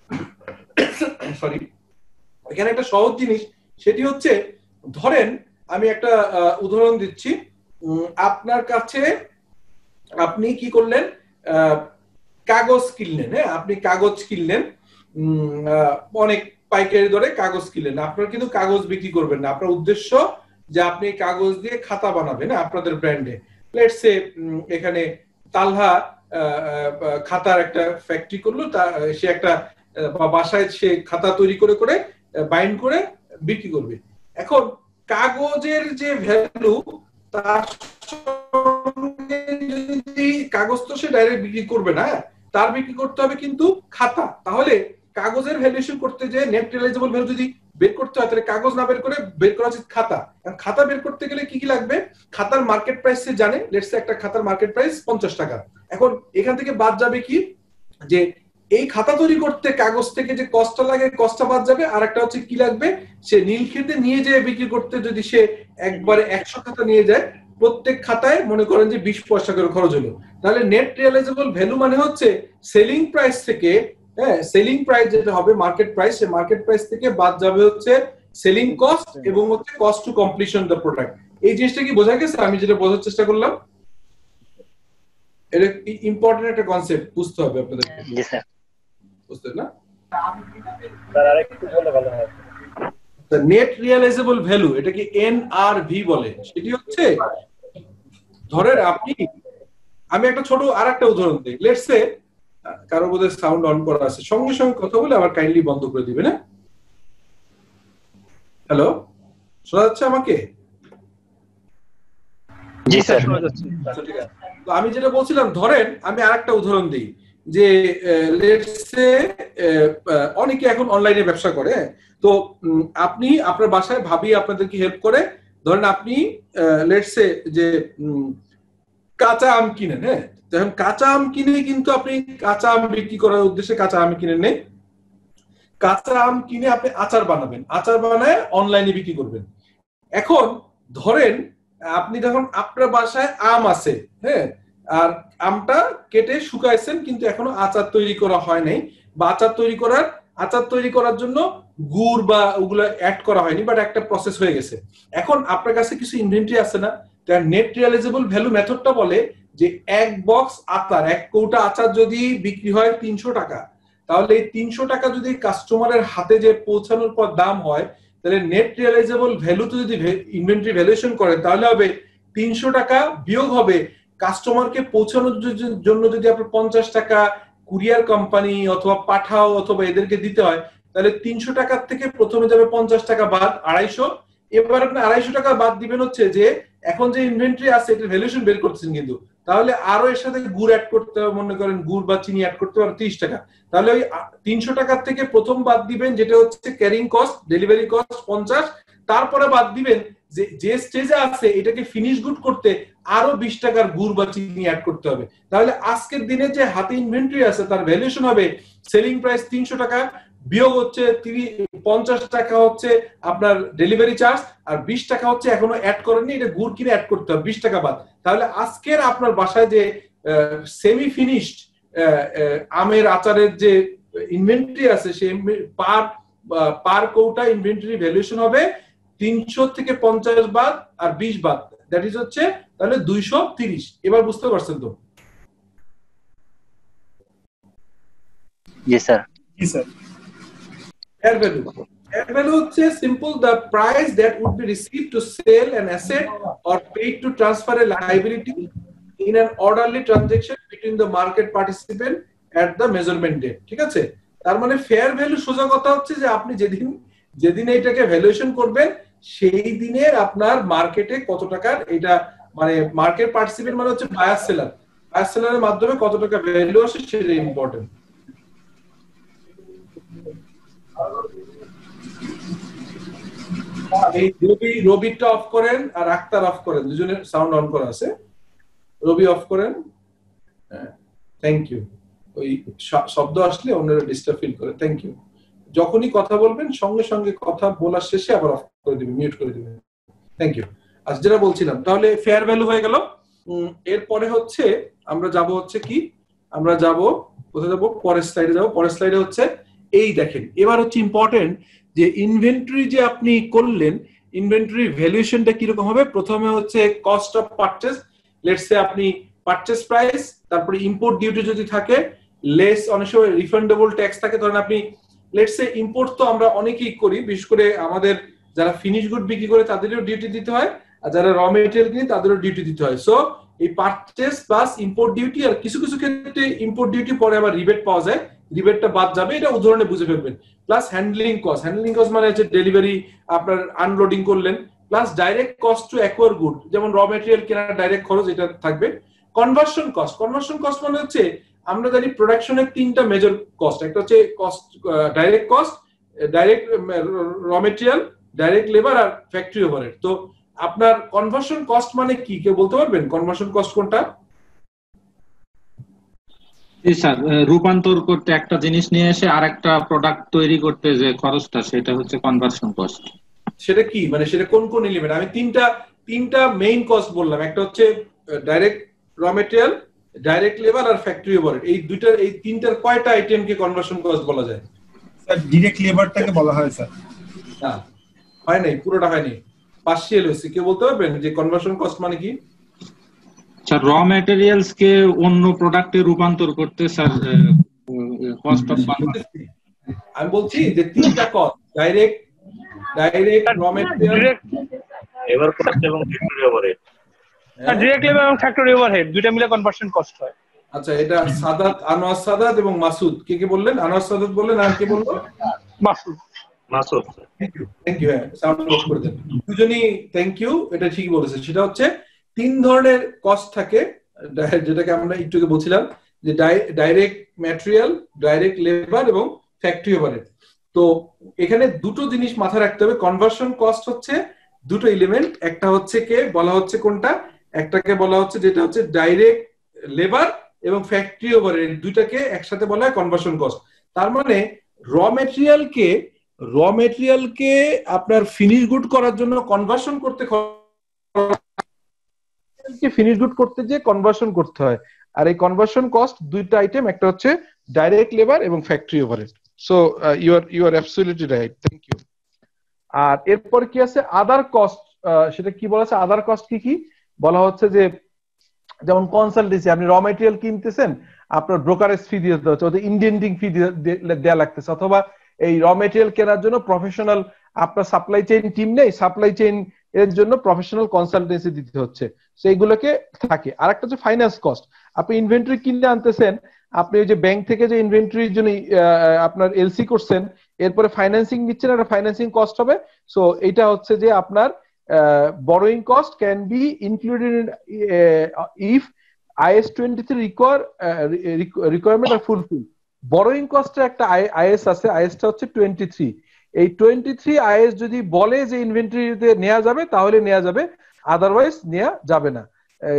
sorry এখানে একটা সহজ জিনিস, সেটি হচ্ছে ধরেন আমি একটা উদাহরণ দিচ্ছি, আপনার কাছে আপনি কি করলেন, কাগজ কিনলেন, হ্যাঁ আপনি কাগজ কিনলেন অনেক পাইকারি দরে কাগজ কিনলেন, আপনার কিন্তু কাগজ বিক্রি করবেন না, আপনার উদ্দেশ্য যে আপনি কাগজ দিয়ে খাতা বানাবেন আপনাদের ব্র্যান্ডে। লেটস সে এখানে তালহা খাতার একটা ফ্যাক্টরি করলো, সে একটা বাসায় সে খাতা তৈরি করে করে বাইন্ড করে বিক্রি করবে। এখন কাগজের যে ভ্যালু, তার যদি কাগজ তো সে ডাইরেক্ট বিক্রি করবে না, তার বিক্রি করতে হবে কিন্তু খাতা। তাহলে কাগজের ভ্যালুয়েশন করতে যে নেট রিয়েলাইজেবল ভ্যালু যদি বের করতে হয়, তাহলে কাগজ না বের করে বের করা উচিত খাতা। খাতা বের করতে গেলে কি কি লাগবে, খাতার মার্কেট প্রাইস সে জানে, লেটস সে একটা খাতার মার্কেট প্রাইস পঞ্চাশ টাকা। এখন এখান থেকে বাদ যাবে কি, যে এই খাতা তৈরি করতে কাগজ থেকে যে কষ্টটা লাগে কষ্টটা বাদ যাবে, আর একটা হচ্ছে কি লাগবে, সে নীলক্ষেতে নিয়ে যেয়ে বিক্রি করতে যদি সে একবারে একশো খাতা নিয়ে যায়, প্রত্যেক খাতায় মনে করেন যে বিশ পয়সা করে খরচ হলো। তাহলে নেট রিয়েলাইজেবল ভ্যালু মানে হচ্ছে সেলিং প্রাইস থেকে, হ্যাঁ সেলিং প্রাইস যেটা হবে মার্কেট প্রাইস, সেই মার্কেট প্রাইস থেকে বাদ যাবে হচ্ছে সেলিং কস্ট এবং হচ্ছে cost to completion the product. এই জিনিসটা কি বোঝা গেছে? আমি যেটা বোঝার চেষ্টা করলাম, এটা ইম্পর্টেন্ট একটা কনসেপ্ট, বুঝতে হবে আপনাদের। জি স্যার, বুঝতেন না স্যার? আরেকটু বলে ভালো হয়। নেট রিয়েলাইজেবল ভ্যালু, এটাকে এনআরভি বলে। সেটি হচ্ছে ধরেন আপনি, আমি একটা ছোট আরেকটা উদাহরণ দিই। লেটস সে কারো বোধহয় সাউন্ড অন করা আছে, সঙ্গে সঙ্গে কথা বলে আবার কাইন্ডলি বন্ধ করে দিবেন। হ্যাঁ, হ্যালো, শোনা যাচ্ছে আমাকে? জি স্যার শোনা যাচ্ছে। ঠিক আছে, তো আমি যেটা বলছিলাম, ধরেন আমি আরেকটা উদাহরণ দিই যে লেটস সে অনেকে এখন অনলাইনে ব্যবসা করে, তো আপনি আপনার বাসায় ভাবি আপনাদেরকে হেল্প করে, ধরেন আপনি লেটস সে যে কাঁচা আম কিনেন, হ্যাঁ তখন কাঁচা আম কিনে কিন্তু আপনি কাঁচা আম বিক্রি করার উদ্দেশ্যে কাঁচা আম কিনে নেই, কাঁচা আম কিনে আপনি আচার বানাবেন, আচার বানায় অনলাইনে বিক্রি করবেন। এখন ধরেন আপনি যখন আপনার বাসায় আম আছে, হ্যাঁ আর আমটা কেটে শুকাইছেন কিন্তু এখনো আচার তৈরি করা হয় নাই, বা আচার তৈরি করার আচার তৈরি করার জন্য গুড় বা ওগুলো অ্যাড করা হয়নি, বাট একটা প্রসেস হয়ে গেছে। এখন আপনার কাছে কিছু ইনভেন্টরি আছে না, তার নেট রিয়েলাইজেবল ভ্যালু মেথডটা বলে যে এক বক্স আচার, এক কৌটা আচার যদি বিক্রি হয় তিনশো টাকা, তাহলে এই তিনশো টাকা যদি কাস্টমারের হাতে যে পৌঁছানোর পর দাম হয়, তাহলে নেট রিয়েলাইজেবল ভ্যালুতে যদি ইনভেন্টরি ভ্যালুয়েশন করে, তাহলে হবে তিনশো টাকা বিয়োগ হবে কাস্টমারকে পৌঁছানোর জন্য যদি আপনার পঞ্চাশ টাকা কুরিয়ার কোম্পানি অথবা পাঠাও অথবা এদেরকে দিতে হয়, তাহলে তিনশো টাকার থেকে প্রথমে যাবে পঞ্চাশ টাকা বাদ আড়াইশো। এবার আপনি আড়াইশো টাকা বাদ দিবেন হচ্ছে যে এখন যে ইনভেন্টরি আছে এটার ভ্যালুয়েশন বের করতেছেন, কিন্তু তাহলে আরো এর সাথে গুড় অ্যাড করতে হবে, মনে করেন গুড় বা চিনি অ্যাড করতে হবে ত্রিশ টাকা, তাহলে ওই তিনশো টাকার থেকে প্রথম বাদ দিবেন যেটা হচ্ছে ক্যারিং কস্ট, ডেলিভারি কস্ট পঞ্চাশ, তারপরে বাদ দিবেন যে যে স্টেজে আছে এটাকে ফিনিশ গুড করতে আরো বিশ টাকার গুড় বা চিনি অ্যাড করতে হবে। তাহলে আজকের দিনে যে হাতে ইনভেন্টরি আছে তার ভ্যালুয়েশন হবে সেলিং প্রাইস তিনশো টাকা বিয়োগ হচ্ছে পঞ্চাশ টাকা হচ্ছে আপনার ডেলিভারি চার্জ, আর বিশ টাকা হচ্ছে এখনো অ্যাড করেননি, এটা গুড় কিনে অ্যাড করতে হবে বিশ টাকা বাদ। তাহলে আজকের আপনার বাসায় যে সেমি ফিনিশড আমের আচারের যে ইনভেন্টরি আছে সে পার পার কৌটা ইনভেন্টরি ভ্যালুয়েশন হবে তিনশো থেকে পঞ্চাশ বাদ আর বিশ বাদ, দ্যাট ইজ হচ্ছে তাহলে দুইশো তিরিশ। এবার বুঝতে পারছেন তো? জি স্যার। জি sir. Fair value. Fair value হচ্ছে simple the price that would be received to sell an asset or paid to transfer a liability in an orderly transaction between the market participant at the measurement date. ঠিক আছে? তার মানে fair value সোজা কথা হচ্ছে যে আপনি যেদিন যেদিন এটাকে ভ্যালুয়েশন করবেন সেই দিনের আপনার মার্কেটে কত টাকার, এটা মানে মার্কেট পার্টিসিপেন্ট মানে হচ্ছে বায়ার সেলার, ফায়ার সেলারের মাধ্যমে কত টাকা ভ্যালু আসে সেটা ইম্পর্টেন্ট। এই রবি রবিটা অফ করেন আর আক্তার অফ করেন, দুজনের সাউন্ড অন করা আছে। রবি অফ করেন, থ্যাংক ইউ। ওই শব্দ আসলে অন্যরা ডিস্টার্ব ফিল করে, থ্যাংক ইউ। যখনই কথা বলবেন সঙ্গে সঙ্গে কথা বলার শেষে আবার অফ করে দিবেন, মিউট করে দিবেন, থ্যাংক ইউ। আচ্ছা, যেটা বলছিলাম, তাহলে ফেয়ার ভ্যালু হয়ে গেল। এরপরে হচ্ছে আমরা যাব হচ্ছে কি, আমরা যাব কোথায় যাব, পরের স্লাইডে যাব। পরের স্লাইডে হচ্ছে এই দেখেন, এবার হচ্ছে ইম্পর্টেন্ট যে ইনভেন্টরি যে আপনি করলেন, ইনভেন্টরি ভ্যালুয়েশনটা কিরকম হবে। প্রথমে হচ্ছে cost of purchase, let's say আপনি পারচেজ প্রাইস, তারপরে ইম্পোর্ট ডিউটি যদি থাকে, লেস অনেক সময় রিফান্ডেবল ট্যাক্স থাকে। ধরেন আপনি লেটস সে ইম্পোর্ট তো আমরা অনেকেই করি, বিশেষ করে আমাদের যারা ফিনিশ গুড বিক্রি করে তাদেরও ডিউটি দিতে হয়, আর যারা র মেটেরিয়াল কিনে তাদেরও ডিউটি দিতে হয়। সো এই পারচেজ প্লাস ইম্পোর্ট ডিউটি, আর কিছু কিছু ক্ষেত্রে ইম্পোর্ট ডিউটি পরে আবার রিবেট পাওয়া যায়, রিবেটটা বাদ যাবে, এটা উদাহরণে বুঝে ফেলবেন। Plus handling cost, handling cost মানে হচ্ছে ডেলিভারি, আপনার আনলোডিং করলেন, plus direct cost to acquire good, যেমন র মেটেরিয়াল কেনার ডাইরেক্ট খরচ, এটা থাকবে। কনভার্সন কস্ট, কনভার্সন কস্ট মানে হচ্ছে আমরা জানি প্রোডাকশনের তিনটা মেজর কস্ট, একটা হচ্ছে cost direct cost, direct raw material, direct labour আর ফ্যাক্টরি ওভারহেড। তো আপনার কনভার্সন কস্ট মানে কি, কেউ বলতে পারবেন কনভার্সন কস্ট কোনটা? জি স্যার, রূপান্তর করতে একটা জিনিস নিয়ে এসে আরেকটা প্রোডাক্ট তৈরি করতে যে খরচটা, সেটা হচ্ছে কনভার্সন কস্ট। সেটা কি মানে, সেটা কোন কোন এলিমেন্ট? আমি তিনটা তিনটা মেইন কস্ট বললাম, একটা হচ্ছে direct raw material, direct labour আর ফ্যাক্টরি ওভারহেড। এই দুইটার, এই তিনটার কয়টা আইটেমকে কনভার্সন কস্ট বলা যায়? স্যার ডিরেক্ট লেবারটাকে বলা হয় স্যার। না, হয় নাই, পুরোটা হয়নি, পার্শিয়াল হয়েছে। কেউ বলতে পারবেন যে কনভার্সন কস্ট মানে কি? স্যার র ম্যাটেরিয়ালস কে অন্য প্রোডাক্টে রূপান্তর করতে স্যার কস্ট অফ কনভার্সন। আমি বলছি যে তিনটা cost, direct direct raw material, labour cost এবং factory overhead. Sir direct labour এবং ফ্যাক্টরি ওভারহেড দুইটা মিলে কনভার্সন কস্ট হয়। আচ্ছা, এটা সাদাত, আনোয়ার সাদাত এবং মাসুদ, কে কে বললেন? আনোয়ার সাদাত বললেন, আর কে বললো? Masud. Masud, thank you, thank you. হ্যাঁ, সাউন্ড অফ করে দেন দুজনই, থ্যাংক ইউ। এটা ঠিকই বলেছে, সেটা হচ্ছে তিন ধরনের কস্ট থাকে, যেটাকে আমরা একটু আগে বলছিলাম যে ডাইরেক্ট ম্যাটেরিয়াল, ডাইরেক্ট লেবার এবং ফ্যাক্টরি ওভারহেড। তো এখানে দুটো জিনিস মাথায় রাখতে হবে। কনভার্সন কস্ট হচ্ছে দুটো এলিমেন্ট, একটা হচ্ছে কে বলা হচ্ছে কোনটা, একটাকে বলা হচ্ছে যেটা হচ্ছে ডাইরেক্ট লেবার এবং ফ্যাক্টরি ওভারহেড, দুইটাকে একসাথে বলা হয় কনভার্সন কস্ট। তার মানে র মেটেরিয়ালকে র মেটেরিয়ালকে আপনার ফিনিশ গুড করার জন্য কনভার্সন করতে, ফিনিশ গুড করতে যে কনভার্সন করতে হয়, আর এই কনভার্সন কস্ট দুইটা আইটেম, একটা হচ্ছে ডাইরেক্ট লেবার এবং factory overhead. So you are you are absolutely right, thank you. আর এরপর কি আছে আদার কস্ট, সেটা কি বলা আছে? আদার কস্ট কি কি বলা হচ্ছে যে, যেমন কনসালটেন্সি, আপনি র মেটেরিয়াল কিনতেছেন, আপনার ব্রোকারেজ ফি দিতে হচ্ছে, ওদের ইন্ডেন্টিং ফি দেওয়া লাগতেছে, অথবা এই র মেটেরিয়াল কেনার জন্য প্রফেশনাল আপনার সাপ্লাই চেইন টিম নেই, সাপ্লাই চেইন এর জন্য প্রফেশনাল কনসালটেন্সি দিতে হচ্ছে, সেইগুলোকে থাকে। আর একটা হচ্ছে ফাইন্যান্স কস্ট, আপনি ইনভেন্টরি কিনে আনতেছেন, আপনি ওই যে ব্যাংক থেকে যে ইনভেন্টরির জন্য আপনার এলসি করছেন, এরপরে ফাইন্যান্সিং নিচ্ছেন, একটা ফাইন্যান্সিং কস্ট হবে। সো এটা হচ্ছে যে আপনার borrowing cost can be included in, uh, if I S twenty-three require uh, requirement are fulfilled. Borrowing cost এর একটা I S আছে, I S টা হচ্ছে twenty-three। এই twenty-three I S যদি বলে যে ইনভেন্টরিতে নেওয়া যাবে তাহলে নেওয়া যাবে, আদারওয়াইজ নেওয়া যাবে না।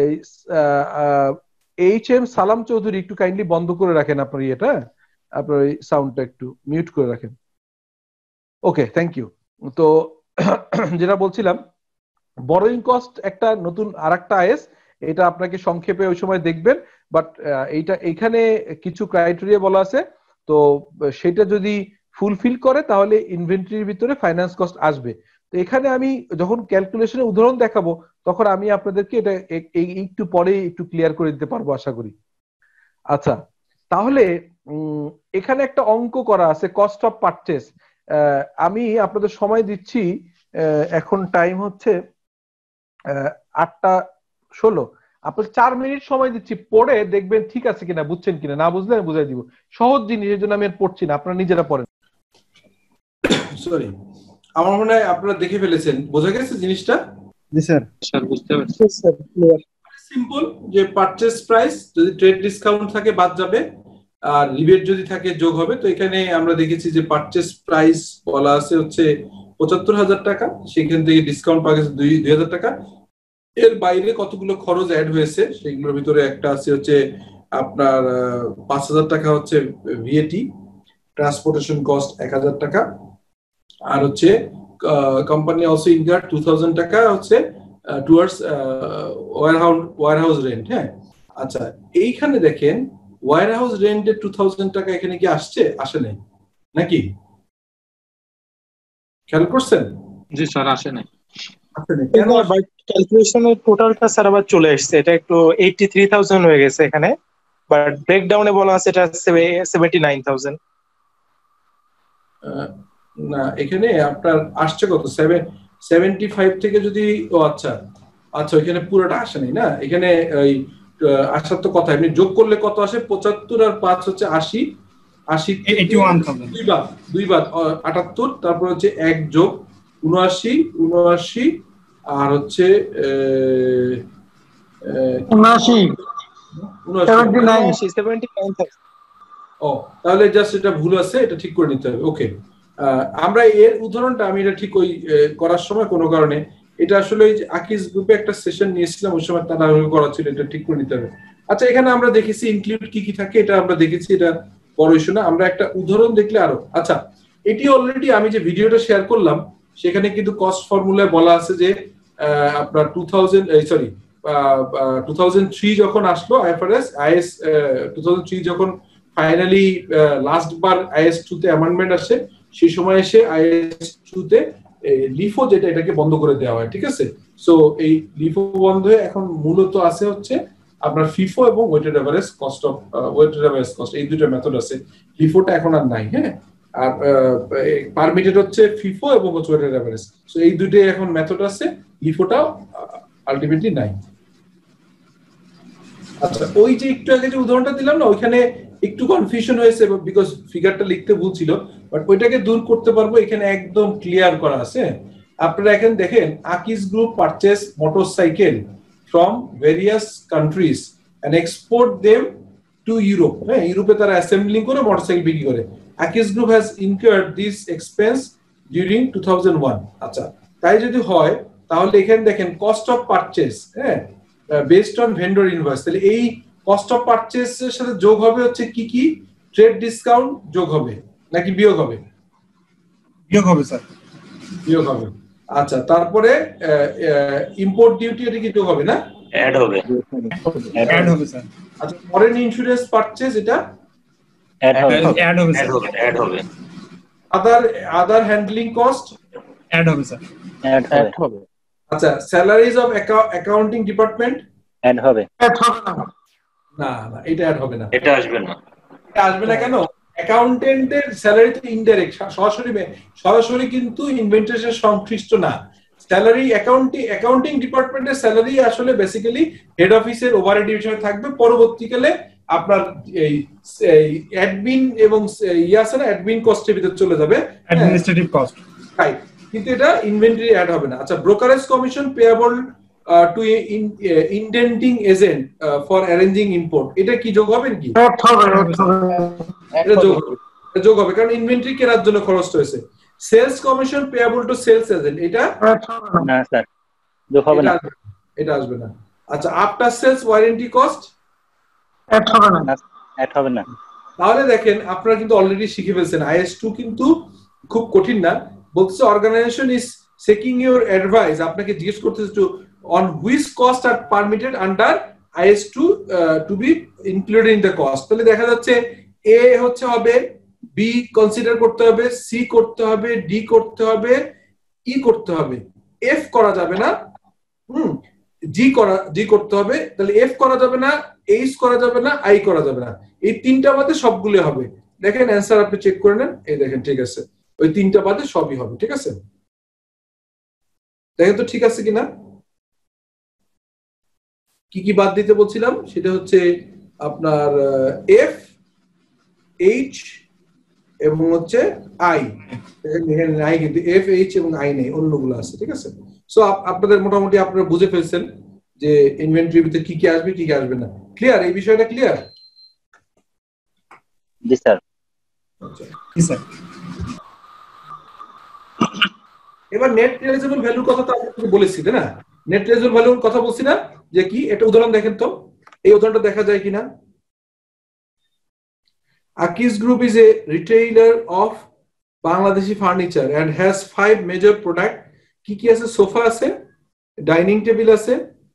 এইচ এম সালাম চৌধুরী একটু কাইন্ডলি বন্ধ করে রাখেন আপনার ইয়েটা, আপনার এই সাউন্ডটা একটু মিউট করে রাখেন। Okay, thank you. তো যেটা বলছিলাম, বরোইং কস্ট একটা নতুন আরেকটা আইএস, এটা আপনাকে সংক্ষেপে ওই সময় দেখবেন, বাট এইটা এখানে কিছু ক্রাইটেরিয়া বলা আছে, তো সেটা যদি ফুলফিল করে তাহলে ইনভেন্টরির ভিতরে ফাইন্যান্স কস্ট আসবে। তো এখানে আমি যখন ক্যালকুলেশনের উদাহরণ দেখাবো তখন আমি আপনাদেরকে এটা একটু পরে একটু ক্লিয়ার করে দিতে পারবো আশা করি। আচ্ছা, তাহলে এখানে একটা অঙ্ক করা আছে কস্ট অফ পারচেজ। আমি আপনাদের সময় দিচ্ছি, এখন টাইম হচ্ছে আটটা ষোলো, আপনার চার মিনিট সময় দিচ্ছি, পড়ে দেখবেন ঠিক আছে কিনা, বুঝছেন কিনা, না বুঝলে আমি বুঝাই দিব। সহজ জিনিস, এর জন্য আমি আর পড়ছি না, আপনারা নিজেরা পড়েন। সরি, আমার মনে হয় আপনারা দেখে ফেলেছেন, বোঝা গেছে জিনিসটা? জি স্যার, স্যার বুঝতে পারছি স্যার ক্লিয়ার। সিম্পল যে পারচেজ প্রাইস যদি ট্রেড ডিসকাউন্ট থাকে বাদ যাবে, আর রিবেট যদি থাকে যোগ হবে। তো এখানে আমরা দেখেছি যে পারচেজ প্রাইস বলা আছে হচ্ছে পঁচাত্তর হাজার টাকা, সেখান থেকে ডিসকাউন্ট পাওয়া গেছে দুই দুই হাজার টাকা। এর বাইরে কতগুলো খরচ অ্যাড হয়েছে সেগুলোর ভিতরে একটা আছে হচ্ছে আপনার পাঁচ হাজার টাকা হচ্ছে ভিএটি, ট্রান্সপোর্টেশন কস্ট এক হাজার টাকা, আর হচ্ছে company also incur two thousand টাকা হচ্ছে টুয়ার্ডস ওয়ারহাউস ওয়ারহাউস রেন্ট। হ্যাঁ, আচ্ছা এইখানে দেখেন ওয়ারহাউস রেন্টের টু থাউজেন্ড টাকা এখানে কি আসছে? আসে নাই নাকি? খেয়াল করছেন? জি স্যার, আসে নাই। ক্যালকুলেশনের টোটালটা স্যার আবার চলে আসছে, এটা একটু এইটটি থ্রি থাউজেন্ড হয়ে গেছে এখানে, বাট ব্রেকডাউনে বলা আছে এটা সেভেন্টি নাইন থাউজেন্ড। না, এখানে আপনার আসছে কত? সেভেন সেভেন্টি ফাইভ থেকে যদি, ও আচ্ছা আচ্ছা ওইখানে পুরোটা আসে নাই না, এখানে ওই আসার তো কথা, এমনি যোগ করলে কত আসে? পঁচাত্তর আর পাঁচ হচ্ছে আশি, আশি দুই বাদ দুই বাদ আটাত্তর, তারপর হচ্ছে এক যোগ উনআশি, উনআশি আর হচ্ছে উনআশি ও, তাহলে জাস্ট এটা ভুল আছে, এটা ঠিক করে নিতে হবে। ওকে, আমরা এর উদাহরণটা আমি এটা ঠিক ওই করার সময় কোনো কারণে এটা আসলে ওই আকিজ গ্রুপে একটা সেশন নিয়েছিলাম, ওই সময় তারা করা ছিল, এটা ঠিক করে নিতে হবে। আচ্ছা, এখানে আমরা দেখেছি ইনক্লুড কি কি থাকে, এটা আমরা দেখেছি, এটা বড় ইস্যু না। আমরা একটা উদাহরণ দেখলে আরো, আচ্ছা এটি অলরেডি আমি যে ভিডিওটা শেয়ার করলাম সেখানে কিন্তু কস্ট ফর্মুলায় বলা আছে যে আপনার two thousand sorry two thousand three যখন আসলো IFRS IAS two thousand three যখন ফাইনালি লাস্ট বার আইএস টু তে অ্যামেন্ডমেন্ট আসে, সেই সময় এসে আইএস টু তে লিফো যেটা এটাকে বন্ধ করে দেওয়া হয়। ঠিক আছে, সো এই লিফো বন্ধ হয়ে এখন মূলত আছে হচ্ছে আপনার ফিফো এবং weighted average cost of weighted average cost, এই দুটো মেথড আছে। লিফোটা এখন আর নাই। হ্যাঁ, আর পারমিটেড হচ্ছে ফিফো এবং ওয়েটেড এভারেজ, সো এই দুটোই এখন মেথড আছে, লিফোটা আলটিমেটলি নাই। আচ্ছা, ওই যে একটু আগে যে উদাহরণটা দিলাম না, ওইখানে একটু কনফিউশন হয়েছে বিকজ ফিগারটা লিখতে ভুল ছিল, বাট ওইটাকে দূর করতে পারবো, এখানে একদম ক্লিয়ার করা আছে। আপনারা এখানে দেখেন Akij group purchase motorcycle from various countries and export them to Europe. হ্যাঁ, ইউরোপে তারা অ্যাসেম্বলিং করে মোটরসাইকেল বিক্রি করে। Akij group has incurred this expense during two thousand one. আচ্ছা, তাই যদি হয় তাহলে এখানে দেখেন কস্ট অফ পারচেজ, হ্যাঁ বেসড অন ভেন্ডর ইনভয়েস, তাহলে এই কস্ট অফ পারচেজ এর সাথে যোগ হবে হচ্ছে কি কি? ট্রেড ডিসকাউন্ট যোগ হবে নাকি বিয়োগ হবে? বিয়োগ হবে স্যার, বিয়োগ হবে। আচ্ছা, তারপরে ইম্পোর্ট ডিউটি এটা কি যোগ হবে না? অ্যাড হবে, অ্যাড হবে স্যার। আচ্ছা, ফরেন ইন্স্যুরেন্স পারচেজ এটা অ্যাড হবে, অ্যাড হবে অ্যাড হবে, অ্যাড হবে। Other other handling cost add হবে স্যার, অ্যাড হবে। আচ্ছা, salaries of accounting department add হবে। অ্যাড হবে না, না না, এটা অ্যাড হবে না, এটা আসবে না। এটা আসবে না কেন? অ্যাকাউন্টেন্টের স্যালারি তো ইনডাইরেক্ট, সরাসরি সরাসরি কিন্তু ইনভেন্টরির সাথে সংশ্লিষ্ট না। স্যালারি অ্যাকাউন্টিং অ্যাকাউন্টিং ডিপার্টমেন্টের স্যালারি আসলে বেসিক্যালি হেড অফিসের ওভারহেড হিসেবে থাকবে, পরবর্তীকালে আপনার এই অ্যাডমিন এবং ইয়ে আছে না, অ্যাডমিন কস্টের ভিতরে চলে যাবে, অ্যাডমিনিস্ট্রেটিভ কস্ট, রাইট, কিন্তু এটা ইনভেন্টরি অ্যাড হবে না। আচ্ছা, brokerage commission payable to indenting agent for arranging import, এটা কি যোগ হবে নাকি? অ্যাড হবে, অ্যাড হবে, এটা যোগ হবে, এটা যোগ হবে, কারণ ইনভেন্টরি কেনার জন্য খরচ হয়েছে। Sales commission payable to sales agent, এটা না স্যার, যোগ হবে না, এটা আসবে না। আচ্ছা, after sales warranty cost add হবে না, অ্যাড হবে না। তাহলে দেখেন আপনারা কিন্তু অলরেডি শিখে ফেলছেন, আইএস টু কিন্তু খুব কঠিন না। বলছে organisation is seeking your advice, আপনাকে জিজ্ঞেস করতেছে to on which cost are permitted under IAS two to be included in the cost. তাহলে দেখা যাচ্ছে এ হচ্ছে হবে, বি কনসিডার করতে হবে, সি করতে হবে, ডি করতে হবে, ই করতে হবে, এফ করা যাবে না, হুম জি করা জি করতে হবে, তাহলে এফ করা যাবে না, এইচ করা যাবে না, আই করা যাবে না, এই তিনটা বাদে সবগুলো হবে। দেখেন অ্যান্সার আপনি চেক করে নেন, এই দেখেন ঠিক আছে, ওই তিনটা বাদে সবই হবে। ঠিক আছে, দেখেন তো ঠিক আছে কিনা। কি কি বাদ দিতে বলছিলাম সেটা হচ্ছে আপনার এফ, এইচ এবং হচ্ছে আই, এখানে নাই কিন্তু এফ, এইচ এবং আই নেই, অন্যগুলো আছে। ঠিক আছে, সো আপনাদের মোটামুটি আপনারা বুঝে ফেলছেন যে ইনভেন্টরির ভিতরে কি কি আসবে কি কি আসবে না। ক্লিয়ার? এই বিষয়টা ক্লিয়ার? জি স্যার। জি স্যার। এবার নেট রিয়েলাইজেবল ভ্যালুর কথা তো আমি বলেছি তাই না? নেট রিয়েলাইজেবল ভ্যালুর কথা বলছি না যে কি, একটা উদাহরণ দেখেন তো, এই উদাহরণটা দেখা যায় কিনা। Akis Group is a retailer of Bangladeshi furniture and has five major product. কি কি আছে? সোফা আছে, ডাইনিং টেবিল আছে,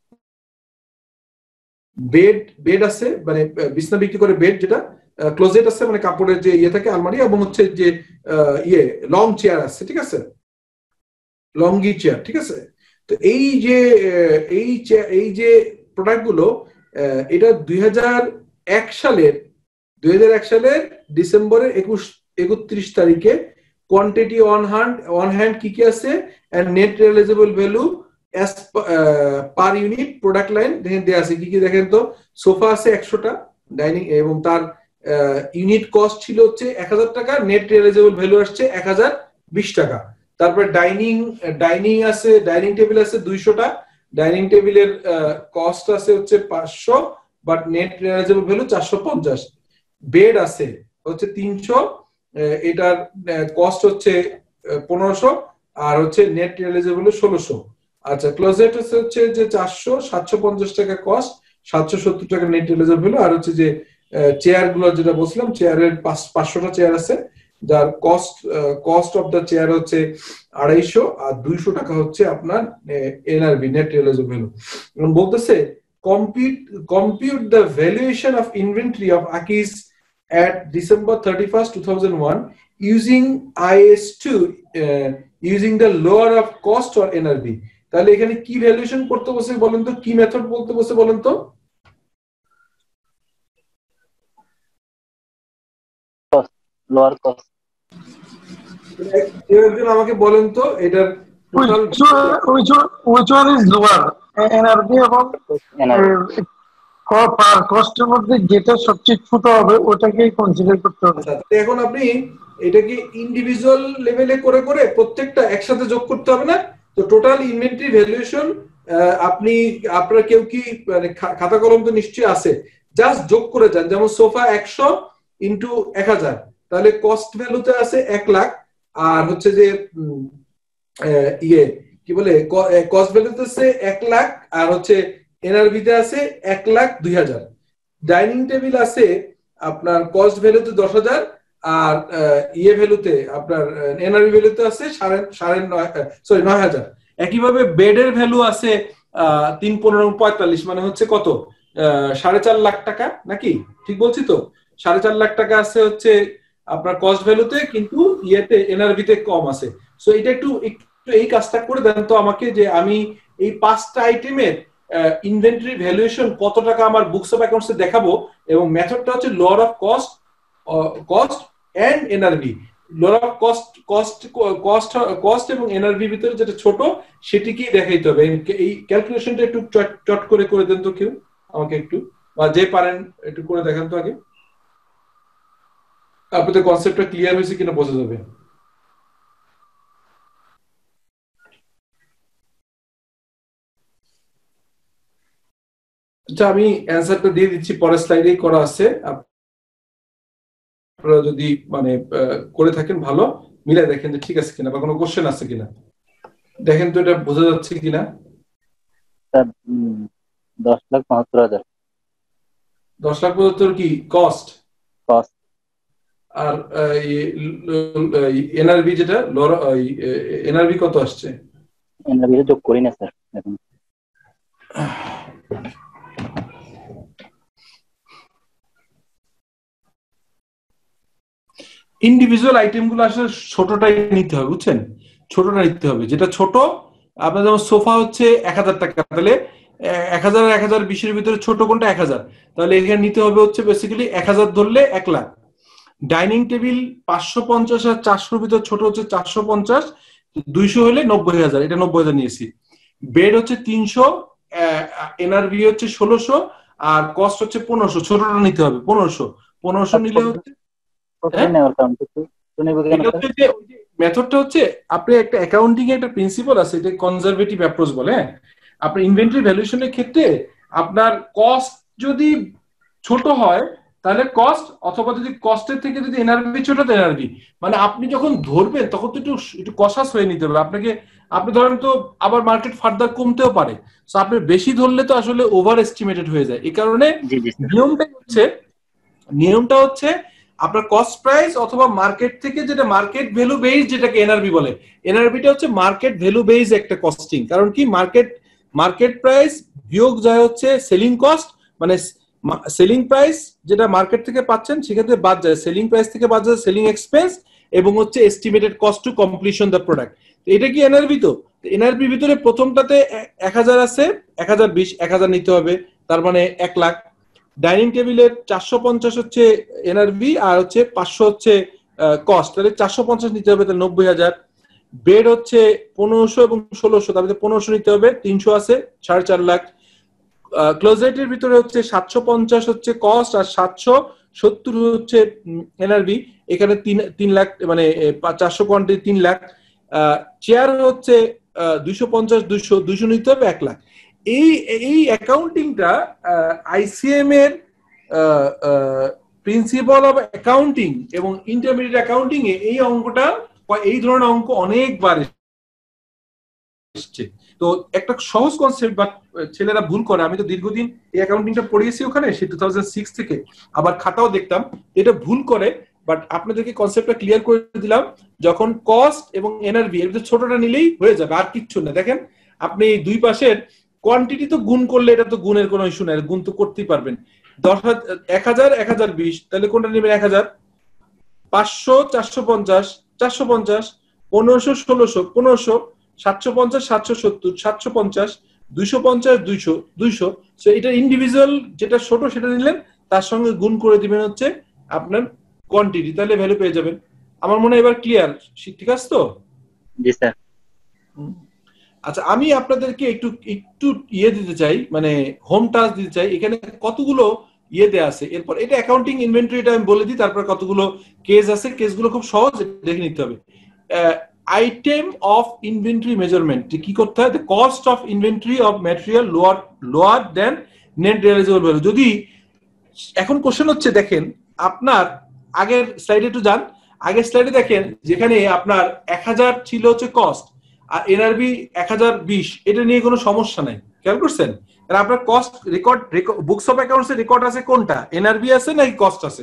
বেড বেড আছে মানে বিছনা বিক্রি করে বেড, যেটা ক্লোজেট আছে মানে কাপড়ের যে ইয়ে থাকে আলমারি, এবং হচ্ছে যে ইয়ে লং চেয়ার আছে, ঠিক আছে, লঙ্গি চেয়ার, ঠিক আছে। তো এই যে এই এই যে প্রোডাক্ট গুলো, এটা দুই হাজার এক সালের দুই হাজার এক সালের ডিসেম্বরের একুশ একত্রিশ তারিখে quantity on hand on hand কি কি আছে and net realisable value as per unit product line দেখেন দেয়া আছে কি কি দেখেন তো। সোফা আছে একশোটা ডাইনিং, এবং তার ইউনিট কস্ট ছিল হচ্ছে এক হাজার টাকা, নেট রিয়েলাইজেবল ভ্যালু আসছে এক হাজার বিশ টাকা। তারপরে ডাইনিং ডাইনিং আছে, ডাইনিং টেবিল আছে দুইশোটা, ডাইনিং টেবিলের কস্ট আছে হচ্ছে পাঁচশো, বাট নেট রিয়েলাইজেবল ভ্যালু চারশো পঞ্চাশ। বেড আছে হচ্ছে তিনশো, এটার কস্ট হচ্ছে পনেরোশো, আর হচ্ছে নেট রিয়েলাইজেবল ষোলোশো। আচ্ছা, ক্লোজেট হচ্ছে যে চারশো, সাতশো পঞ্চাশ টাকা কস্ট, সাতশো সত্তর টাকা নেট রিয়েলাইজেবল ভ্যালু। আর হচ্ছে যে চেয়ার গুলো যেটা বলছিলাম, চেয়ারের পাঁচশোটা চেয়ার আছে, যার cost cost of the chair হচ্ছে আড়াইশো, আর দুইশো টাকা হচ্ছে আপনার এনআরভি নেট রিয়েলাইজেবল ভ্যালু। বলতেছে compute compute the valuation of inventory of Akis at December thirty-first two thousand one using I S two uh, using the lower of cost or N R V. তাহলে এখানে কি valuation করতে বসে বলেন তো, কি method বলতে বসে বলেন তো? Lower cost. একজন আমাকে বলেন তো এটার total which one which one is lower, N R V এবং কস্টের মধ্যে যেটা সবচেয়ে ছোট হবে ওটাকেই কনসিডার করতে হবে। এখন আপনি এটাকে ইন্ডিভিজুয়াল লেভেলে করে করে প্রত্যেকটা একসাথে যোগ করতে হবে না তো। টোটাল ইনভেন্টরি ভ্যালুয়েশন আপনি আপনারা কেউ কি মানে খাতা কলম তো নিশ্চয়ই আছে, জাস্ট যোগ করে যান। যেমন সোফা একশো ইন্টু এক হাজার, তাহলে কস্ট ভ্যালুতে আছে এক লাখ, আর হচ্ছে যে ইয়ে কি বলে কস্ট ভ্যালুতে আছে এক লাখ, আর হচ্ছে এনআরভি তে আছে এক লাখ দুই হাজার। ডাইনিং টেবিল আছে আপনার কস্ট ভ্যালুতে দশ হাজার, আর ইয়ে ভ্যালুতে আপনার এনআরভি ভ্যালুতে আছে সাড়ে সাড়ে নয় সরি নয় হাজার। একইভাবে বেডের ভ্যালু আছে আহ তিন পনেরো পঁয়তাল্লিশ, মানে হচ্ছে কত সাড়ে চার লাখ টাকা, নাকি ঠিক বলছি তো? সাড়ে চার লাখ টাকা আছে হচ্ছে আপনার কস্ট ভ্যালুতে, কিন্তু ইয়েতে এনআরভি তে কম আছে। সো এটা একটু একটু এই কাজটা করে দেন তো আমাকে, যে আমি এই পাঁচটা আইটেমের ইনভেন্টরি ভ্যালুয়েশন কত টাকা আমার বুকস অফ অ্যাকাউন্টস এ দেখাবো, এবং মেথডটা হচ্ছে lower of cost cost and NRV. Lower of cost cost cost cost এবং এনআরভি ভিতরে যেটা ছোট সেটিকেই দেখাইতে হবে। এই ক্যালকুলেশনটা একটু চট করে করে দেন তো কেউ আমাকে একটু, বা যে পারেন একটু করে দেখান তো আগে, আপনাদের কনসেপ্টটা ক্লিয়ার হয়েছে কিনা বোঝা যাবে। আচ্ছা, আমি অ্যানসারটা দিয়ে দিচ্ছি, পরের স্লাইডেই করা আছে। আপনারা যদি মানে করে থাকেন ভালো, মিলাই দেখেন যে ঠিক আছে কিনা, বা কোনো কোশ্চেন আছে কিনা দেখেন তো, এটা বোঝা যাচ্ছে কিনা। দশ লাখ বাহাত্তর হাজার। দশ লাখ পঁচাত্তর কি কস্ট? কস্ট। আর এনআরভি যেটা এনআরভি কত আসছে? এনআরভি যোগ করি না স্যার এখন। ইন্ডিভিজুয়াল আইটেম গুলো আসলে ছোটটাই নিতে হবে, বুঝছেন? ছোটটা নিতে হবে, যেটা ছোট। আপনার যেমন সোফা হচ্ছে এক হাজার টাকা, তাহলে এক হাজার এক হাজার বিশের ভিতরে ছোট কোনটা? এক হাজার। তাহলে এখানে নিতে হবে হচ্ছে বেসিক্যালি এক হাজার ধরলে এক লাখ। ডাইনিং টেবিল পাঁচশো পঞ্চাশ আর চারশোর ভিতরে ছোট হচ্ছে চারশো পঞ্চাশ, দুইশো হলে নব্বই হাজার, এটা নব্বই হাজার নিয়েছি। বেড হচ্ছে তিনশো, এনআরভি হচ্ছে ষোলোশো, আর কস্ট হচ্ছে পনেরোশো। ছোটটা নিতে হবে পনেরোশো। পনেরোশো নিলে হচ্ছে মেথডটা হচ্ছে আপনি একটা অ্যাকাউন্টিং এ একটা প্রিন্সিপাল আছে, এটা কনজারভেটিভ অ্যাপ্রোচ বলে। আপনার ইনভেন্টরি ভ্যালুয়েশনের ক্ষেত্রে আপনার কস্ট যদি ছোট হয় তাহলে কস্ট, অথবা যদি কস্টের থেকে যদি এনআরভি ছোট তো এনআরভি, মানে আপনি যখন ধরবেন তখন তো একটু একটু কষাস হয়ে নিতে হবে আপনাকে। আপনি ধরেন তো আবার মার্কেট ফার্দার কমতেও পারে, সো আপনি বেশি ধরলে তো আসলে ওভার এস্টিমেটেড হয়ে যায়। এই কারণে নিয়মটা হচ্ছে নিয়মটা হচ্ছে আপনার কস্ট প্রাইস অথবা মার্কেট থেকে যেটা মার্কেট ভ্যালু বেস, যেটাকে এনআরভি বলে, এনআরভিটা হচ্ছে মার্কেট ভ্যালু বেস একটা কস্টিং। কারণ কি মার্কেট মার্কেট প্রাইস বিয়োগ যায় হচ্ছে সেলিং কস্ট, মানে সেলিং প্রাইস যেটা মার্কেট থেকে পাচ্ছেন সেক্ষেত্রে বাদ যায় সেলিং প্রাইস থেকে বাদ যায় সেলিং এক্সপেন্স এবং হচ্ছে estimated cost to completion the product. এটা কি এনআরভি? তো এনআরভির ভিতরে প্রথমটাতে এক হাজার আছে, এক হাজার বিশ, এক হাজার নিতে হবে, তার মানে এক লাখ। ডাইনিং টেবিলের চারশো পঞ্চাশ হচ্ছে এনআরভি আর হচ্ছে পাঁচশো হচ্ছে কস্ট, তাহলে চারশো পঞ্চাশ নিতে হবে, তাহলে নব্বই হাজার। বেড হচ্ছে পনেরোশো এবং ষোলোশো, তাহলে পনেরোশো নিতে হবে, তিনশো আছে, সাড়ে চার লাখ। ক্লোজেটের ভিতরে হচ্ছে সাতশো পঞ্চাশ হচ্ছে কস্ট আর সাতশো সত্তর হচ্ছে এনআরভি, এখানে তিন তিন লাখ, মানে চারশো কোয়ান্টিটি তিন লাখ। চেয়ার হচ্ছে দুইশো পঞ্চাশ, দুইশো দুইশো নিতে হবে, এক লাখ। এই এই অ্যাকাউন্টিংটা আইসিএম এর প্রিন্সিপাল অফ অ্যাকাউন্টিং এবং ইন্টারমিডিয়েট অ্যাকাউন্টিং এ এই অঙ্কটা, এই ধরনের অঙ্ক অনেকবার এসছে। তো একটা সহজ কনসেপ্ট বাট ছেলেরা ভুল করে। আমি তো দীর্ঘদিন এই অ্যাকাউন্টিংটা পড়িয়েছি ওখানে, সে টু থাউজেন্ড সিক্স থেকে, আবার খাতাও দেখতাম, এটা ভুল করে। বাট আপনাদেরকে কনসেপ্টটা ক্লিয়ার করে দিলাম, যখন কস্ট এবং এনআরভি এর ভিতরে ছোটটা নিলেই হয়ে যাবে, আর কিচ্ছু না। দেখেন আপনি দুই পাশের কোয়ান্টিটি তো গুণ করলে এটা তো গুণের কোনো ইস্যু নাই, গুণ তো করতেই পারবেন। দশ হাজার এক হাজার এক হাজার বিশ, তাহলে কোনটা নেবেন? এক হাজার। পাঁচশো চারশো পঞ্চাশ, চারশো পঞ্চাশ। পনেরোশো ষোলোশো, পনেরোশো। সাতশো পঞ্চাশ, সাতশো সত্তর, সাতশো পঞ্চাশ। দুইশো পঞ্চাশ, দুইশো, দুইশো। সো এটা ইন্ডিভিজুয়াল যেটা ছোট সেটা নিলেন, তার সঙ্গে গুণ করে দিবেন হচ্ছে আপনার কোয়ান্টিটি, তাহলে ভ্যালু পেয়ে যাবেন। আমার মনে হয় এবার ক্লিয়ার, ঠিক আছে তো? জি স্যার। আচ্ছা, আমি আপনাদেরকে একটু একটু ইয়ে দিতে চাই, মানে হোম টাস্ক দিতে চাই। এখানে কতগুলো ইয়ে দেয়া আছে, এরপর এটা অ্যাকাউন্টিং ইনভেন্টরি, এটা আমি বলে দিই, তারপর কতগুলো কেস আছে, কেসগুলো খুব সহজ, দেখে নিতে হবে। আইটেম অফ ইনভেন্টরি মেজারমেন্ট কি করতে হয়? The cost of inventory of material lower lower then net realisable value. যদি এখন কোশ্চেন হচ্ছে, দেখেন আপনার আগের স্লাইডে একটু যান, আগের স্লাইডে দেখেন যেখানে আপনার এক হাজার ছিল হচ্ছে কস্ট আর এনআরবি এক হাজার বিশ, এটা নিয়ে কোনো সমস্যা নাই, খেয়াল করছেন? কারণ আপনার cost record books of accounts এর রেকর্ড আছে কোনটা, এনআরবি আছে নাকি কস্ট আছে?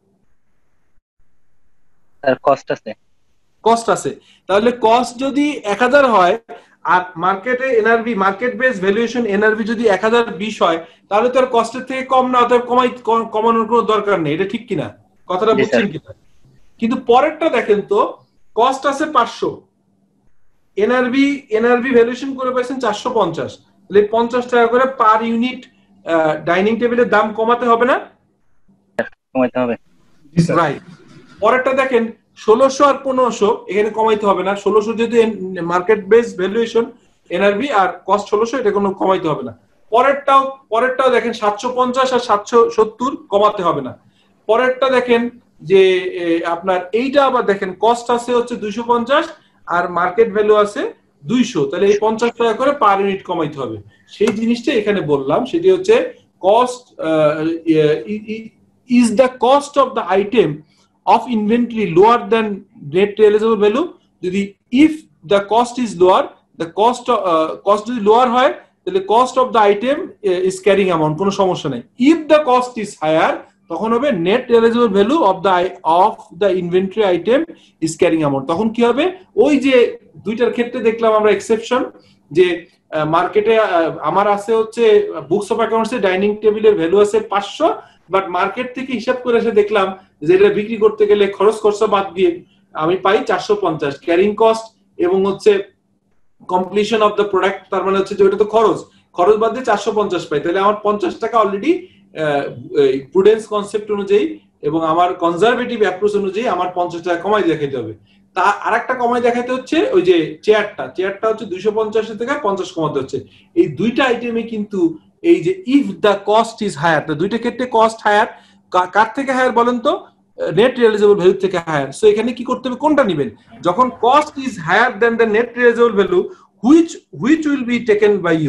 স্যার কস্ট আছে। কস্ট আছে। তাহলে কস্ট যদি এক হাজার হয় আর মার্কেটে NRV market base valuation NRV যদি এক হাজার বিশ হয়, তাহলে তো আর কস্টের থেকে কম না, অতএব কমাই কমানোর কোনো দরকার নেই। এটা ঠিক কিনা? কথাটা বুঝছেন কিনা? কিন্তু পরেরটা দেখেন তো, কস্ট আছে পাঁচশো, এনআরবি এনআরবি ভ্যালুয়েশন করে পাইছেন চারশো পঞ্চাশ, তাহলে পঞ্চাশ টাকা করে পার ইউনিট ডাইনিং টেবিলের দাম কমাতে হবে না? কমাতে হবে, রাইট। পরেরটা দেখেন ষোলোশো আর পনেরোশো, এখানে কমাইতে হবে না। ষোলোশো যেহেতু মার্কেট বেস ভ্যালুয়েশন এনআরবি আর কস্ট ষোলোশো, এটা কোনো কমাইতে হবে না। পরেরটাও পরেরটাও দেখেন সাতশো পঞ্চাশ আর সাতশো সত্তর, কমাতে হবে না। পরেরটা দেখেন যে আপনার এইটা আবার দেখেন কস্ট আছে হচ্ছে দুইশো পঞ্চাশ আর মার্কেট ভ্যালু আছে দুইশো, তাহলে এই পঞ্চাশ টাকা করে পার ইউনিট কমাইতে হবে। সেই জিনিসটা এখানে বললাম, সেটি হচ্ছে cost is the cost of the item of inventory lower than net realizable value. যদি if the cost is lower, the cost uh, cost যদি lower হয়, তাহলে cost of the item uh, is carrying amount, কোনো সমস্যা নাই। if the cost is higher, তখন হবে net realizable value of the of the inventory item is carrying amount। তখন কি হবে? ওই যে দুইটার ক্ষেত্রে দেখলাম আমরা এক্সেপশন, যে মার্কেটে আমার আছে হচ্ছে বুকস অফ অ্যাকাউন্টস এ ডাইনিং টেবিলের ভ্যালু আছে পাঁচশো, বাট মার্কেট থেকে হিসাব করে এসে দেখলাম যে এটা বিক্রি করতে গেলে খরচ খরচা বাদ দিয়ে আমি পাই চারশো পঞ্চাশ, ক্যারিং কস্ট এবং হচ্ছে কমপ্লিশন অফ দ্য প্রোডাক্ট, তার মানে হচ্ছে যে ওটা তো খরচ খরচ বাদ দিয়ে চারশো পঞ্চাশ পাই। তাহলে আমার পঞ্চাশ টাকা অলরেডি প্রুডেন্স কনসেপ্ট অনুযায়ী এবং আমার কনজারভেটিভ অ্যাপ্রোচ অনুযায়ী আমার পঞ্চাশ টাকা কমাই দেখাইতে হবে। তা আরেকটা কমাই দেখাইতে হচ্ছে ওই যে চেয়ারটা চেয়ারটা হচ্ছে দুইশো পঞ্চাশের থেকে পঞ্চাশ কমাতে হচ্ছে। এই দুইটা আইটেমে কিন্তু এই যে if the cost is higher, দুইটা ক্ষেত্রে কস্ট হায়ার, কার থেকে হায়ার বলেন তো? নেট রিয়েলাইজেবল ভ্যালু থেকে হায়ার। সো এখানে কি করতে হবে, কোনটা নেবেন? যখন cost is higher then the net realisable value, which which will be taken by you,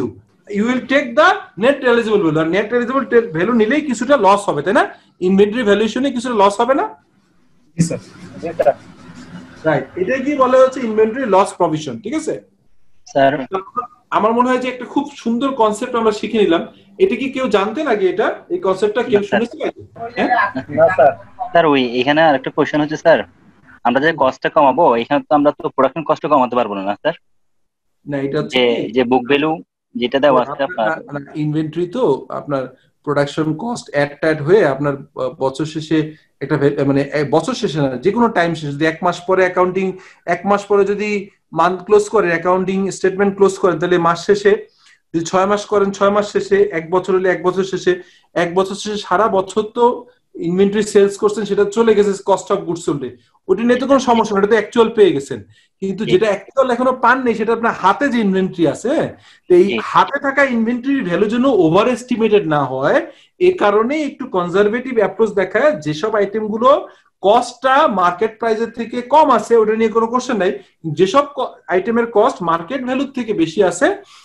you will take the net realisable value. আর নেট রিয়েলাইজেবল ভ্যালু নিলেই কিছুটা লস হবে, তাই না? ইনভেন্টরি ভ্যালুয়েশনে কিছুটা লস হবে না? জি স্যার। রাইট, এটাই কি বলা হচ্ছে ইনভেন্টরি লস প্রভিশন, ঠিক আছে স্যার? আমার মনে হয় যে একটা খুব সুন্দর কনসেপ্ট আমরা শিখে নিলাম। এটা কি কেউ জানতেন আগে? এটা এই কনসেপ্টটা কেউ শুনেছে আগে? না স্যার। স্যার ওই এখানে আরেকটা কোশ্চেন হচ্ছে স্যার, আমরা যে কস্টটা কমাবো এখানে তো আমরা তো প্রোডাকশন কস্ট কমাতে পারবো না স্যার? না, এটা যে যে বুক ভ্যালু যেটা দেওয়া আছে আপনার ইনভেন্টরি, তো আপনার প্রোডাকশন কস্ট অ্যাড ট্যাড হয়ে আপনার বছর শেষে একটা মানে বছর শেষে না, যে কোনো টাইম শেষে যদি এক মাস পরে অ্যাকাউন্টিং এক মাস পরে যদি মান্থ ক্লোজ করে অ্যাকাউন্টিং স্টেটমেন্ট ক্লোজ করেন, তাহলে মাস শেষে যদি ছয় মাস করেন ছয় মাস শেষে, এক বছর হলে এক বছর শেষে, এক বছর শেষে সারা বছর তো ইনভেন্টরি সেলস করছেন, সেটা চলে গেছে কস্ট অফ গুডস সোল্ড, ওটা নিয়ে তো কোনো সমস্যা না, এটা তো অ্যাকচুয়াল পেয়ে গেছেন। কিন্তু যেটা অ্যাকচুয়াল এখনো পান নেই, সেটা আপনার হাতে যে ইনভেন্টরি আছে, তো এই হাতে থাকা ইনভেন্টরির ভ্যালু যেন ওভার এস্টিমেটেড না হয়, এই কারণে একটু কনজারভেটিভ অ্যাপ্রোচ দেখায়। যেসব আইটেম গুলো কস্টটা মার্কেট প্রাইসের থেকে কম আছে ওটা নিয়ে কোনো কোশ্চেন নাই, যেসব আইটেমের কস্ট মার্কেট ভ্যালুর থেকে বেশি আছে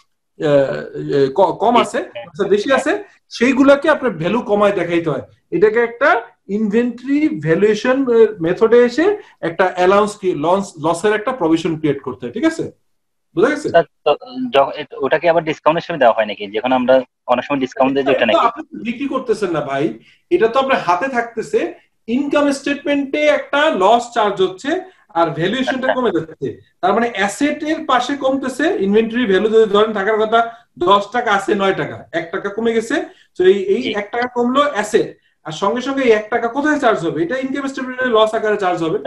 কম আছে বেশি আছে সেইগুলোকে আপনার ভ্যালু কমায় দেখাইতে হয়। এটাকে একটা ইনভেন্টরি ভ্যালুয়েশন মেথডে এসে একটা অ্যালাউন্স কি লস লসের একটা প্রভিশন ক্রিয়েট করতে হয়, ঠিক আছে? বুঝা গেছে? ওটাকে আবার ডিসকাউন্টের সময় দেওয়া হয় নাকি? যখন আমরা অনেক সময় ডিসকাউন্ট দেই ওটা নাকি? আপনি বিক্রি করতেছেন না ভাই, এটা তো আপনার হাতে থাকতেছে। ইনকাম স্টেটমেন্টে একটা লস চার্জ হচ্ছে আর ভ্যালুয়েশনটা কমে যাচ্ছে, তার মানে অ্যাসেটের পাশে কমতেছে। ইনভেন্টরি ভ্যালু যদি ধরেন থাকার কথা দশ টাকা আছে নয় টাকা, এক টাকা কমে গেছে, তো এই এই এক টাকা কমলো অ্যাসেট, আর সঙ্গে সঙ্গে এই এক টাকা কোথায় চার্জ হবে? এটা ইনকাম স্টেটমেন্টে লস আকারে চার্জ হবে।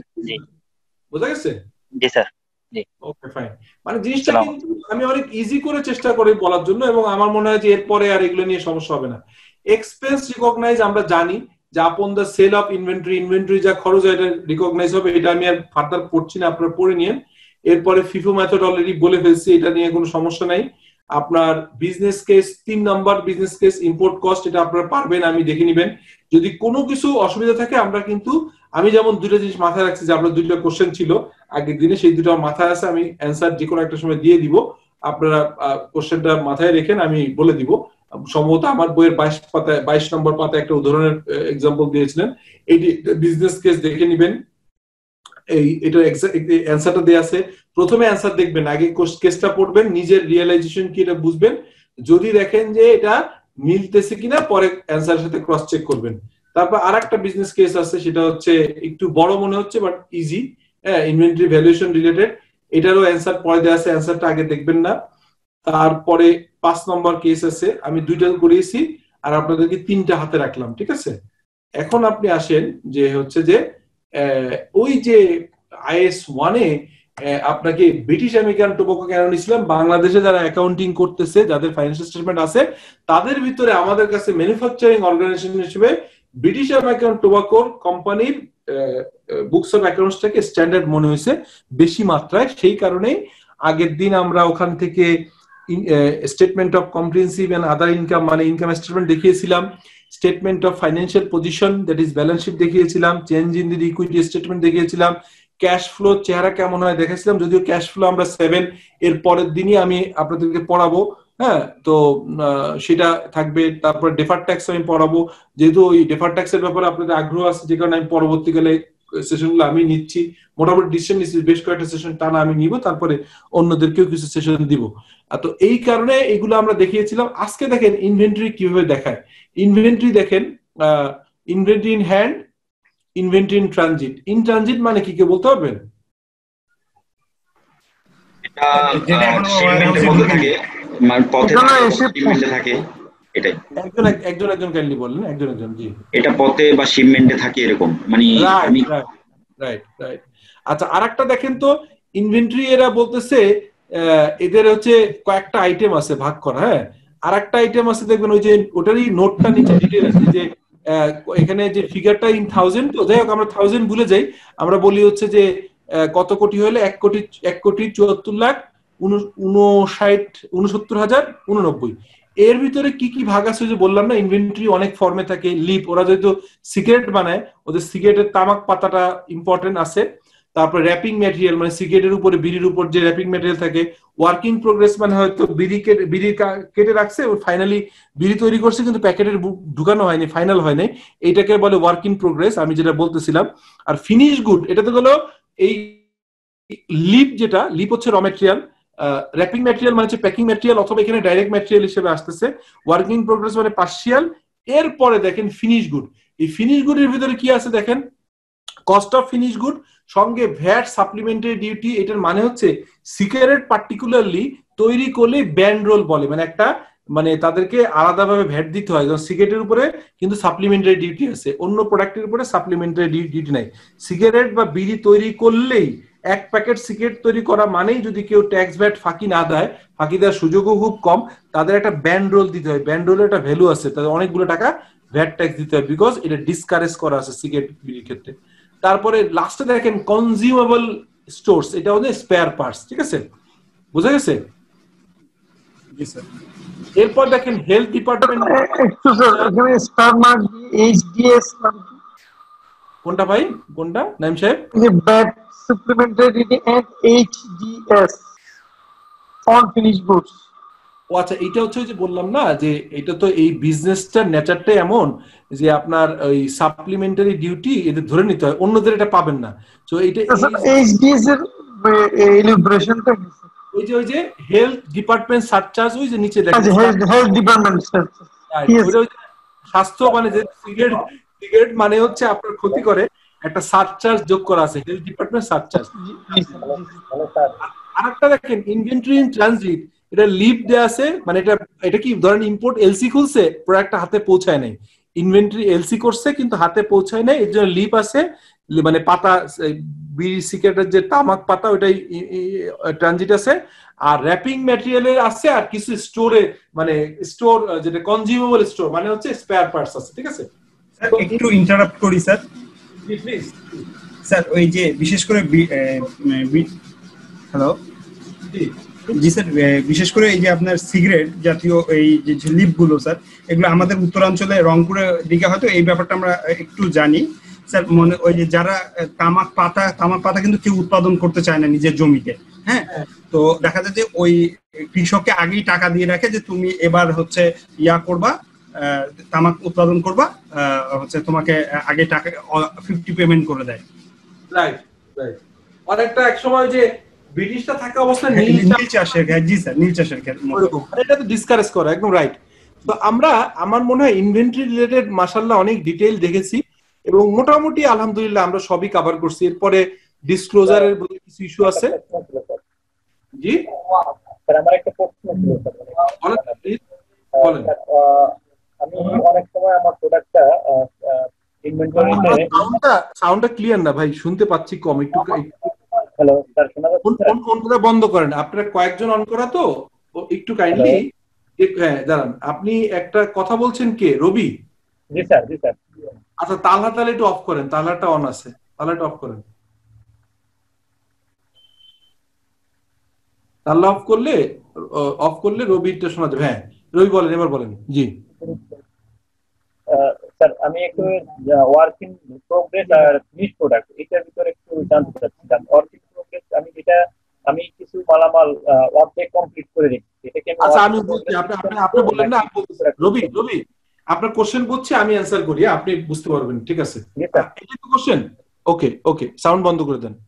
বুঝা গেছে? জি স্যার। জি, ওকে ফাইন। মানে জিনিসটা কিন্তু আমি অনেক ইজি করে চেষ্টা করি বলার জন্য, এবং আমার মনে হয় যে এরপরে আর এগুলো নিয়ে সমস্যা হবে না। এক্সপেন্স রিকগনাইজ আমরা জানি যে upon the sale of inventory, inventory যা খরচ হয় এটা রিকগনাইজ হবে, এটা আমি আর ফার্দার পড়ছি না, আপনারা পড়ে নিন। এরপরে ফিফো মেথড অলরেডি বলে ফেলছি, এটা নিয়ে কোনো সমস্যা নাই। আপনার বিজনেস কেস, তিন number business case import cost, এটা আপনারা পারবেন, আমি দেখে নিবেন। যদি কোনো কিছু অসুবিধা থাকে আমরা কিন্তু, আমি যেমন দুটো জিনিস মাথায় রাখছি যে আপনার দুটো কোশ্চেন ছিল আগের দিনে, সেই দুটো মাথায় আছে, আমি অ্যান্সার যে কোনো একটা সময় দিয়ে দিব, আপনারা কোশ্চেনটা মাথায় রেখেন, আমি বলে দিব। সম্ভবত আমার বইয়ের বাইশ পাতায় বাইশ নম্বর পাতায় একটা উদাহরণের এক্সাম্পল দিয়েছিলেন, এই বিজনেস কেস দেখে নিবেন। এই এটা অ্যান্সারটা দেয়া আছে, প্রথমে অ্যান্সার দেখবেন, আগে কেসটা পড়বেন, নিজের রিয়েলাইজেশন কি এটা বুঝবেন, যদি দেখেন যে এটা মিলতেছে কিনা পরে অ্যান্সারের সাথে ক্রস চেক করবেন। তারপর আরেকটা বিজনেস কেস আছে, সেটা হচ্ছে একটু বড় মনে হচ্ছে বাট ইজি, হ্যাঁ, ইনভেন্টরি ভ্যালুয়েশন রিলেটেড, এটারও অ্যান্সার পরে দেয়া আছে, অ্যান্সারটা আগে দেখবেন না। তারপরে পাঁচ নম্বর কেস আছে, আমি দুইটা করিয়েছি আর আপনাদেরকে তিনটা হাতে রাখলাম, ঠিক আছে? এখন আপনি আসেন যে হচ্ছে যে ওই যে আইএস ওয়ানে আপনাকে ব্রিটিশ আমেরিকান টোবাকো কেন নিয়েছিলাম, বাংলাদেশে যারা অ্যাকাউন্টিং করতেছে, যাদের ফাইন্যান্সিয়াল স্টেটমেন্ট আছে, তাদের ভিতরে আমাদের কাছে ম্যানুফ্যাকচারিং অর্গানাইজেশন হিসেবে ব্রিটিশ আমেরিকান টোবাকোর কোম্পানির বুকস অফ অ্যাকাউন্টসটাকে স্ট্যান্ডার্ড মনে হয়েছে বেশি মাত্রায়। সেই কারণে আগের দিন আমরা ওখান থেকে statement of comprehensive and other income মানে ইনকাম স্টেটমেন্ট দেখিয়েছিলাম, statement of financial position that is balance sheet দেখিয়েছিলাম, change in the equity statement দেখিয়েছিলাম, ক্যাশ ফ্লো চেহারা কেমন হয় দেখাচ্ছিলাম। যদিও ক্যাশ ফ্লো আমরা সেভেন এর পরের দিনই আমি আপনাদেরকে পড়াবো, হ্যাঁ, তো সেটা থাকবে। তারপর ডেফার ট্যাক্স আমি পড়াবো, যেহেতু ওই ডেফার ট্যাক্সের ব্যাপারে আপনাদের আগ্রহ আছে, যে কারণে আমি পরবর্তীকালে সেশনগুলো আমি নিচ্ছি, মোটামুটি ডিসিশন নিচ্ছি, বেশ কয়েকটা সেশন টানা আমি নিব, তারপরে অন্যদেরকেও কিছু সেশন দিব। তো এই কারণে এগুলো আমরা দেখিয়েছিলাম। আজকে দেখেন ইনভেন্টরি কিভাবে দেখায়। ইনভেন্টরি দেখেন, inventory in hand, inventory in transit. In transit মানে কি কে বলতে পারবেন? এটা শিপমেন্টের মধ্যে থাকে, মানে পথে শিপমেন্টে থাকে, এটাই। একজন একজন একজন কাইন্ডলি বললেন, একজন একজন। জি, এটা পথে বা শিপমেন্টে থাকে এরকম, মানে আমি রাইট রাইট। আচ্ছা, আরেকটা দেখেন তো, ইনভেন্টরি এরা বলতেছে এদের হচ্ছে কয়েকটা আইটেম আছে ভাগ করা, হ্যাঁ, আরেকটা আইটেম আছে দেখবেন ওই যে ওটারই নোটটা নিচে ডিটেইল আছে, যে এখানে যে ফিগারটা ইন থাউজেন্ড, তো যাই হোক আমরা থাউজেন্ড ভুলে যাই, আমরা বলি হচ্ছে যে কত কোটি হলে এক কোটি এক কোটি চুয়াত্তর লাখ উনষাট উনসত্তর হাজার উননব্বই। এর ভিতরে কি কি ভাগ আছে যে বললাম না, ইনভেন্টরি অনেক ফর্মে থাকে, লিপ, ওরা যেহেতু সিগারেট বানায় ওদের সিগারেটের তামাক পাতাটা ইম্পর্টেন্ট আছে, তারপর র্যাপিং ম্যাটেরিয়াল মানে সিগারেটের উপরে বিড়ির উপর যে র্যাপিং ম্যাটেরিয়াল থাকে, ওয়ার্কিং প্রোগ্রেস মানে হয়তো বিড়ি কেটে বিড়ি কেটে রাখছে ফাইনালি বিড়ি তৈরি করছে কিন্তু প্যাকেটের ঢুকানো হয়নি, ফাইনাল হয়নি, এইটাকে বলে ওয়ার্কিং প্রোগ্রেস আমি যেটা বলতেছিলাম। আর ফিনিশ গুড এটা তো হলো এই লিপ, যেটা লিপ হচ্ছে র ম্যাটেরিয়াল, র্যাপিং ম্যাটেরিয়াল মানে হচ্ছে প্যাকিং ম্যাটেরিয়াল অথবা এখানে ডাইরেক্ট ম্যাটেরিয়াল হিসেবে আসতেছে, ওয়ার্কিং প্রোগ্রেস মানে পার্শিয়াল। এরপরে দেখেন ফিনিশ গুড, এই ফিনিশ গুডের ভিতরে কি আছে দেখেন, কস্ট অফ ফিনিশ গুড সঙ্গে ভ্যাট সাপ্লিমেন্টারি ডিউটি। এটার মানে হচ্ছে সিগারেট পার্টিকুলারলি তৈরি করলে ব্যান্ড রোল বলে, মানে একটা মানে তাদেরকে আলাদাভাবে ভ্যাট দিতে হয়, যেমন সিগারেটের উপরে কিন্তু সাপ্লিমেন্টারি ডিউটি আছে, অন্য প্রোডাক্টের উপরে সাপ্লিমেন্টারি ডিউটি নাই। সিগারেট বা বিড়ি তৈরি করলেই এক প্যাকেট সিগারেট তৈরি করা মানেই যদি কেউ ট্যাক্স ভ্যাট ফাঁকি না দেয়, ফাঁকি দেওয়ার সুযোগও খুব কম, তাদের একটা ব্যান্ড রোল দিতে হয়, ব্যান্ড রোলের একটা ভ্যালু আছে, তাদের অনেকগুলো টাকা ভ্যাট ট্যাক্স দিতে হয়, বিকজ এটা ডিসকারেজ করা আছে সিগারেট বিড়ির ক্ষেত্রে। তারপরে লাস্টে দেখেন কনজিউমেবল স্টোরস, এটা হচ্ছে স্পেয়ার পার্টস, ঠিক আছে, বোঝা গেছে? জি স্যার। এরপর দেখেন হেলথ ডিপার্টমেন্ট, একটু স্যার এখানে স্টার মার্ক এইচডিএস কোনটা ভাই, কোনটা নাইম সাহেব? যে VAT supplementary and HDS on finish goods. ও আচ্ছা, এটা হচ্ছে যে বললাম না যে এটা তো এই বিজনেসটার নেচারটাই এমন যে আপনার ওই সাপ্লিমেন্টারি ডিউটি এদের ধরে নিতে হয়, অন্যদের এটা পাবেন না। তো এটা এইচডিএস এর এলিব্রেশনটা কি? ওই যে ওই যে হেলথ ডিপার্টমেন্ট সারচার্জ, ওই যে নিচে দেখেন আচ্ছা হেলথ ডিপার্টমেন্ট সারচার্জ, স্বাস্থ্য মানে যে সিগারেট সিগারেট মানে হচ্ছে আপনার ক্ষতি করে, একটা সারচার্জ যোগ করা আছে, হেলথ ডিপার্টমেন্ট সারচার্জ। আরেকটা দেখেন ইনভেন্টরি ইন ট্রানজিট, এটা লিপ দেয়া আছে, মানে এটা এটা কি ধরেন ইম্পোর্ট এলসি খুলছে, প্রোডাক্টটা হাতে পৌঁছায় নাই, ইনভেন্টরি এলসি করছে কিন্তু হাতে পৌঁছায় নাই, এর জন্য লিপ আছে, মানে পাতা বিড়ি সিগারেটের যে তামাক পাতা ওইটাই ট্রানজিট আছে। আর র্যাপিং ম্যাটেরিয়ালের আছে, আর কিছু স্টোরে মানে স্টোর যেটা কনজিউমেবল স্টোর মানে হচ্ছে স্পেয়ার পার্টস আছে, ঠিক আছে? একটু ইন্টারাপ্ট করি স্যার, প্লিজ স্যার। ওই যে বিশেষ করে হ্যালো জি স্যার, বিশেষ করে এই যে আপনার সিগারেট জাতীয় এই যে লিপ গুলো স্যার, এগুলো আমাদের উত্তরাঞ্চলে রংপুরের দিকে হয়তো এই ব্যাপারটা আমরা একটু জানি স্যার। মনে ওই যে যারা তামাক পাতা তামাক পাতা কিন্তু কেউ উৎপাদন করতে চায় না নিজের জমিতে, হ্যাঁ, তো দেখা যায় যে ওই কৃষককে আগেই টাকা দিয়ে রাখে যে তুমি এবার হচ্ছে ইয়া করবা, তামাক উৎপাদন করবা, হচ্ছে তোমাকে আগে টাকা ফিফটি পেমেন্ট করে দেয়। Right right. অনেকটা এক সময় যে ব্রিটিশটা থাকা অবস্থায় নীল চাষের, জি স্যার, নীল চাষের ক্ষেত্রে এটা তো ডিসকারেজ করা, একদম রাইট। তো আমরা আমার মনে হয় ইনভেন্টরি রিলেটেড মাশাআল্লাহ অনেক ডিটেইল দেখেছি এবং মোটামুটি আলহামদুলিল্লাহ আমরা সবই কভার করছি। এরপরে ডিসক্লোজারের কিছু ইস্যু আছে। জি স্যার, আমার একটা প্রশ্ন ছিল স্যার, বলেন। আমি অনেক সময় আমার প্রোডাক্টটা ইনভেন্টরিতে সাউন্ডটা সাউন্ডটা ক্লিয়ার না ভাই, শুনতে পাচ্ছি কম একটু। হ্যালো স্যার, শোনা যাচ্ছে? ফোন ফোনটা বন্ধ করেন, আপনারা কয়েকজন অন করা তো, একটু কাইন্ডলি। হ্যাঁ দাঁড়ান, আপনি একটা কথা বলছেন কে? রবি? জি স্যার, জি স্যার। আচ্ছা, তালা তাহলে একটু অফ করেন, তালাটা অন আছে, তালাটা অফ করেন। তালা অফ করলে অফ করলে রবিটা শোনা যাবে। হ্যাঁ রবি বলেন, এবার বলেন। জি স্যার, আমি একটু ওয়ার্ক ইন প্রোগ্রেস আর ফিনিশ প্রোডাক্ট এটার ভিতরে একটু জানতে চাচ্ছিলাম। ওয়ার্ক ইন প্রোগ্রেস আমি যেটা আমি কিছু মালামাল ওয়ার্ক কমপ্লিট করে রেখেছি, এটাকে আমি আচ্ছা আমি বলছি, আপনি আপনি আপনি বলেন না, রবি রবি আপনার কোশ্চেন করছি, আমি অ্যানসার করি, আপনি বুঝতে পারবেন, ঠিক আছে? এটা তো কোশ্চেন। ওকে ওকে, সাউন্ড বন্ধ করে দেন,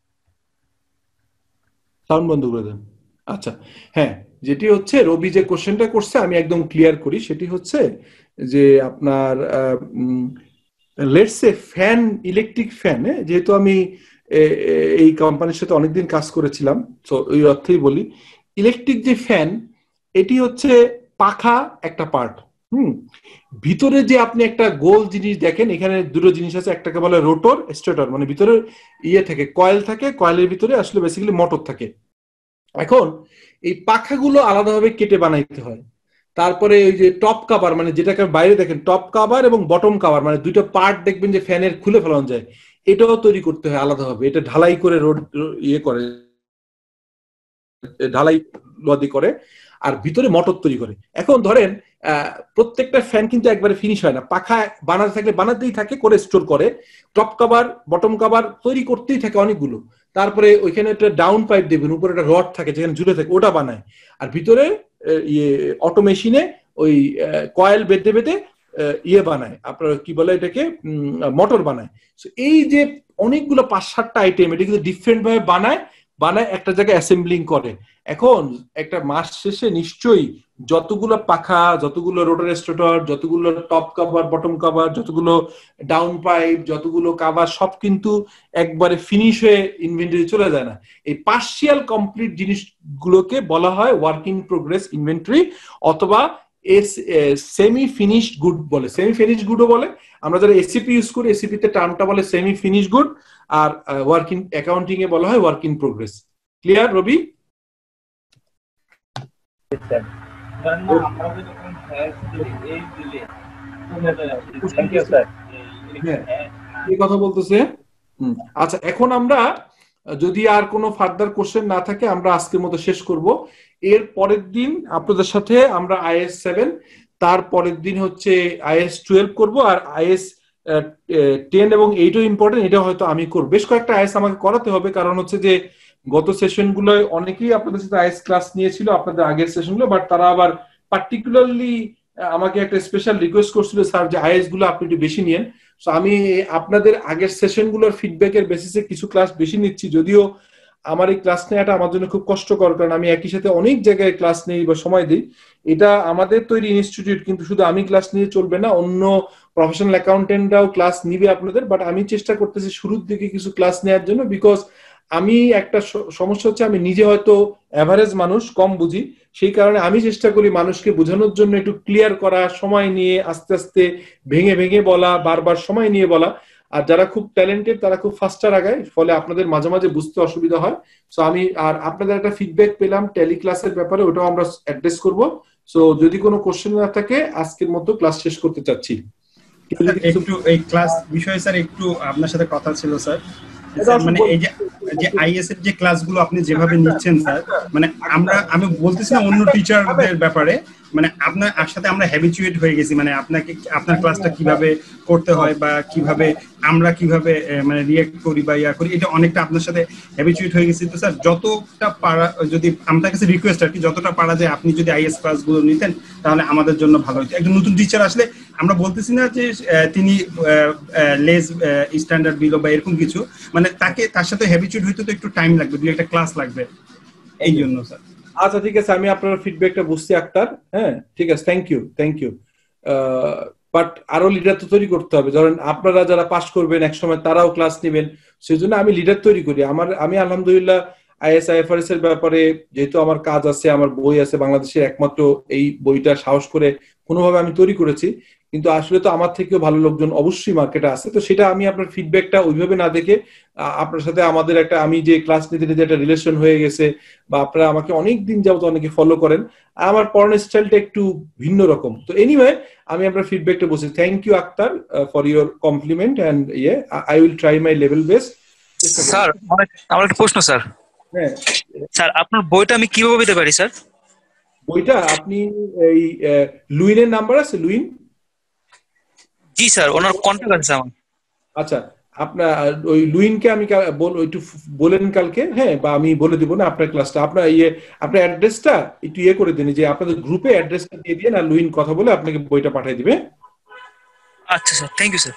সাউন্ড বন্ধ করে দেন। আচ্ছা হ্যাঁ, যেটি হচ্ছে রবি যে কোশ্চেনটা করছে আমি একদম ক্লিয়ার করি। সেটি হচ্ছে যে আপনার let's say fan, electric fan, যেহেতু আমি এই কোম্পানির সাথে অনেকদিন কাজ করেছিলাম, তো ওই অর্থেই বলি, ইলেকট্রিক যে ফ্যান এটি হচ্ছে পাখা একটা পার্ট। হুম ভিতরে যে আপনি একটা গোল জিনিস দেখেন, এখানে দুটো জিনিস আছে, একটাকে বলে রোটর, স্টেটর, মানে ভিতরে ইয়ে থাকে, কয়েল থাকে, কয়েলের ভিতরে আসলে বেসিক্যালি মোটর থাকে। এখন এই পাখাগুলো আলাদাভাবে কেটে বানাইতে হয়। তারপরে ওই যে টপ কাভার, মানে যেটাকে বাইরে দেখেন টপ কাভার এবং বটম কাভার, মানে দুইটা পার্ট দেখবেন যে ফ্যানের খুলে ফেলানো যায়, এটাও তৈরি করতে হয় আলাদাভাবে। এটা ঢালাই করে রোড ইয়ে করে, ঢালাই লদি করে, আর ভিতরে মোটর তৈরি করে। এখন ধরেন প্রত্যেকটা ফ্যান কিন্তু একবারে ফিনিশ হয় না, পাখা বানাতে থাকলে বানাতেই থাকে, করে স্টোর করে, টপ কভার বটম কভার তৈরি করতেই থাকে অনেকগুলো, তারপরে ওইখানে একটা ডাউন পাইপ দেবেন, উপরে একটা রড থাকে যেখানে ঝুলে থাকে, ওটা বানায়, আর ভিতরে ইয়ে অটো মেশিনে ওই কয়েল বেঁধে বেঁধে ইয়ে বানায়, আপনার কি বলে এটাকে, মোটর বানায়। এই যে অনেকগুলো পাঁচ সাতটা আইটেম, এটা কিন্তু ডিফারেন্ট ভাবে বানায় বানায় একটা জায়গায় অ্যাসেম্বলিং করে। এখন একটা মাস শেষে নিশ্চয়ই যতগুলো পাখা, যতগুলো রোটার স্টেটর, যতগুলো টপ কভার বটম কভার, যতগুলো ডাউন পাইপ, যতগুলো কাভার, সব কিন্তু একবারে ফিনিশ হয়ে ইনভেন্টরি চলে যায় না। এই পার্শিয়াল কমপ্লিট জিনিসগুলোকে বলা হয় ওয়ার্ক ইন প্রোগ্রেস ইনভেন্টরি, অথবা সেমি ফিনিশড গুড বলে, সেমি ফিনিশড গুডও বলে। আমরা যারা এসিপি ইউজ করি, এসিপি তে টার্মটা বলে সেমি ফিনিশড গুড, আর ওয়ার্ক ইন অ্যাকাউন্টিং এ বলা হয় work in progress. Clear Rabi? এই কথা বলতেছে। আচ্ছা, এখন আমরা যদি আর কোনো ফার্দার কোশ্চেন না থাকে আমরা আজকের মতো শেষ করব। এর পরের দিন আপনাদের সাথে আমরা আইএস সেভেন, তার পরের দিন হচ্ছে আইএস টুয়েলভ করবো, আর আইএস টেন এবং এইটও ইম্পর্টেন্ট, এটা হয়তো আমি করবো। বেশ কয়েকটা আইএস আমাকে করাতে হবে, কারণ হচ্ছে যে গত সেশনগুলোয় অনেকেই আপনাদের সাথে আইএস ক্লাস নিয়েছিল আপনাদের আগের সেশনগুলো, বাট তারা আবার পার্টিকুলারলি আমাকে একটা স্পেশাল রিকোয়েস্ট করছিল, স্যার যে আইএস গুলো আপনি একটু বেশি নিয়েন। সো আমি আপনাদের আগের সেশনগুলোর ফিডব্যাকের বেসিসে কিছু ক্লাস বেশি নিচ্ছি, যদিও আমার এই ক্লাস নেওয়াটা আমার জন্য খুব কষ্টকর, কারণ আমি একই সাথে অনেক জায়গায় ক্লাস নেই বা সময় দিই। এটা আমাদের তৈরি ইনস্টিটিউট, কিন্তু শুধু আমি ক্লাস নিয়ে চলবে না, অন্য প্রফেশনাল অ্যাকাউন্টেন্টরাও ক্লাস নিবে আপনাদের, বাট আমি চেষ্টা করতেছি শুরুর দিকে কিছু ক্লাস নেওয়ার জন্য, বিকজ আমি একটা সমস্যা হচ্ছে আমি নিজে হয়তো অ্যাভারেজ মানুষ, কম বুঝি, সেই কারণে আমি চেষ্টা করি মানুষকে বোঝানোর জন্য একটু ক্লিয়ার করা, সময় নিয়ে আস্তে আস্তে ভেঙে ভেঙে বলা, বারবার সময় নিয়ে বলা। আর যারা খুব ট্যালেন্টেড তারা খুব ফাস্টার আগায়, ফলে আপনাদের মাঝে মাঝে বুঝতে অসুবিধা হয়। সো আমি আর আপনাদের একটা ফিডব্যাক পেলাম টেলি ক্লাসের ব্যাপারে, ওটাও আমরা অ্যাড্রেস করব। সো যদি কোনো কোশ্চেন না থাকে আজকের মতো ক্লাস শেষ করতে চাচ্ছি। একটু এই ক্লাস বিষয়ে স্যার একটু আপনার সাথে কথা ছিল স্যার, মানে এই যে যে আইএস এর যে ক্লাসগুলো আপনি যেভাবে নিচ্ছেন স্যার, মানে আমরা আমি বলতেছি না অন্য টিচারদের ব্যাপারে, মানে আপনার সাথে আমরা হ্যাবিচুয়েট হয়ে গেছি, মানে আপনাকে আপনার ক্লাসটা কিভাবে করতে হয় বা কিভাবে আমরা কিভাবে মানে রিয়েক্ট করি বা ইয়া করি, এটা অনেকটা আপনার সাথে হ্যাবিচুয়েট হয়ে গেছি। তো স্যার যতটা পারা, যদি আমাদের কাছে রিকোয়েস্ট আর কি, যতটা পারা যায় আপনি যদি আইএস ক্লাসগুলো নিতেন তাহলে আমাদের জন্য ভালো হতো। একজন নতুন টিচার আসলে আমরা বলতেছি না যে তিনি লেস স্ট্যান্ডার্ড বিলো বা এরকম কিছু, মানে তাকে তার সাথে হ্যাবিচুয়েট হইতে তো একটু টাইম লাগবে, দুই একটা ক্লাস লাগবে, এই জন্য স্যার। আচ্ছা ঠিক আছে, আমি আপনার ফিডব্যাকটা বুঝছি আক্তার। হ্যাঁ ঠিক আছে, thank you thank you. But আরো লিডার তো তৈরি করতে হবে, ধরেন আপনারা যারা পাস করবেন এক সময় তারাও ক্লাস নেবেন, সেই জন্য আমি লিডার তৈরি করি। আমার আমি আলহামদুলিল্লাহ আইএস আইএফআরএস এর ব্যাপারে যেহেতু আমার কাজ আছে, আমার বই আছে, বাংলাদেশের একমাত্র এই বইটা সাহস করে কোনোভাবে আমি তৈরি করেছি, কিন্তু আসলে তো আমার থেকেও ভালো লোকজন অবশ্যই মার্কেটে আছে। তো সেটা আমি আপনার ফিডব্যাকটা ওইভাবে না দেখে আপনার সাথে আমাদের একটা, আমি যে ক্লাস নিতে নিতে একটা রিলেশন হয়ে গেছে, বা আপনারা আমাকে অনেক দিন যাবত অনেকে ফলো করেন, আমার পড়ানোর স্টাইলটা একটু ভিন্ন রকম। তো এনিওয়ে আমি আপনার ফিডব্যাকটা বলছি। Thank you Akhtar for your compliment and ইয়ে I will try my level best. Sir আমার একটা প্রশ্ন স্যার। হ্যাঁ স্যার, আপনার বইটা আমি কিভাবে পেতে পারি স্যার? বইটা আপনি এই লুইনের নাম্বার আছে, লুইন? জি স্যার, ওনার কন্টাক্ট আছে আমার। আচ্ছা, আপনার ওই লুইনকে আমি একটু বলেন কালকে, হ্যাঁ, বা আমি বলে দিব না আপনার ক্লাসটা, আপনার ইয়ে আপনার অ্যাড্রেসটা একটু ইয়ে করে দিন, যে আপনাদের গ্রুপে অ্যাড্রেসটা দিয়ে দিয়ে না, লুইন কথা বলে আপনাকে বইটা পাঠিয়ে দিবে। আচ্ছা sir, thank you sir.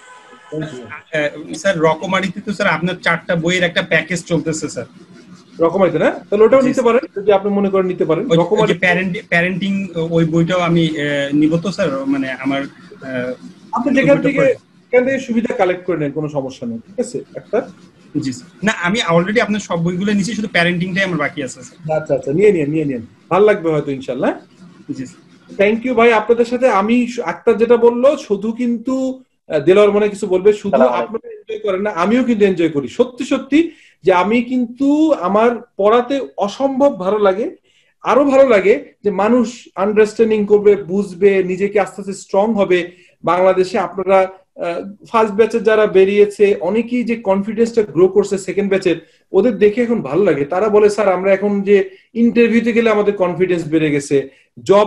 Sir রকমারিতে তো স্যার আপনার চারটা বইয়ের একটা প্যাকেজ চলতেছে স্যার। রকমারিতে না? তাহলে ওটাও নিতে পারেন যদি আপনি মনে করেন নিতে পারেন। রকমারি প্যারেন্টিং ওই বইটাও আমি নিব তো স্যার, মানে আমার আপনি যেখান থেকে এখান থেকে সুবিধা কালেক্ট করে নেন, কোনো সমস্যা নেই, ঠিক আছে একটা। জি স্যার, না আমি অলরেডি আপনার সব বইগুলো নিয়েছি, শুধু প্যারেন্টিংটাই আমার বাকি আছে স্যার। আচ্ছা আচ্ছা, নিয়ে নিন নিয়ে নিন, ভালো লাগবে হয়তো ইনশাআল্লাহ। জি স্যার, থ্যাংক ইউ ভাই। আপনাদের সাথে আমি আক্তার যেটা বললো, শুধু কিন্তু দেলোয়ার মনে কিছু বলবে, শুধু আপনারা এনজয় করেন না, আমিও কিন্তু এনজয় করি সত্যি সত্যি, যে আমি কিন্তু আমার পড়াতে অসম্ভব ভালো লাগে। আরো ভালো লাগে যে মানুষ আন্ডারস্ট্যান্ডিং করবে, বুঝবে, নিজেকে আস্তে আস্তে স্ট্রং হবে। বাংলাদেশে আপনারা ফার্স্ট ব্যাচের যারা বেরিয়েছে অনেকেই যে কনফিডেন্সটা গ্রো করছে সেকেন্ড ব্যাচের, ওদের দেখে এখন ভালো লাগে। তারা বলে স্যার আমরা এখন যে ইন্টারভিউতে গেলে আমাদের কনফিডেন্স বেড়ে গেছে, জব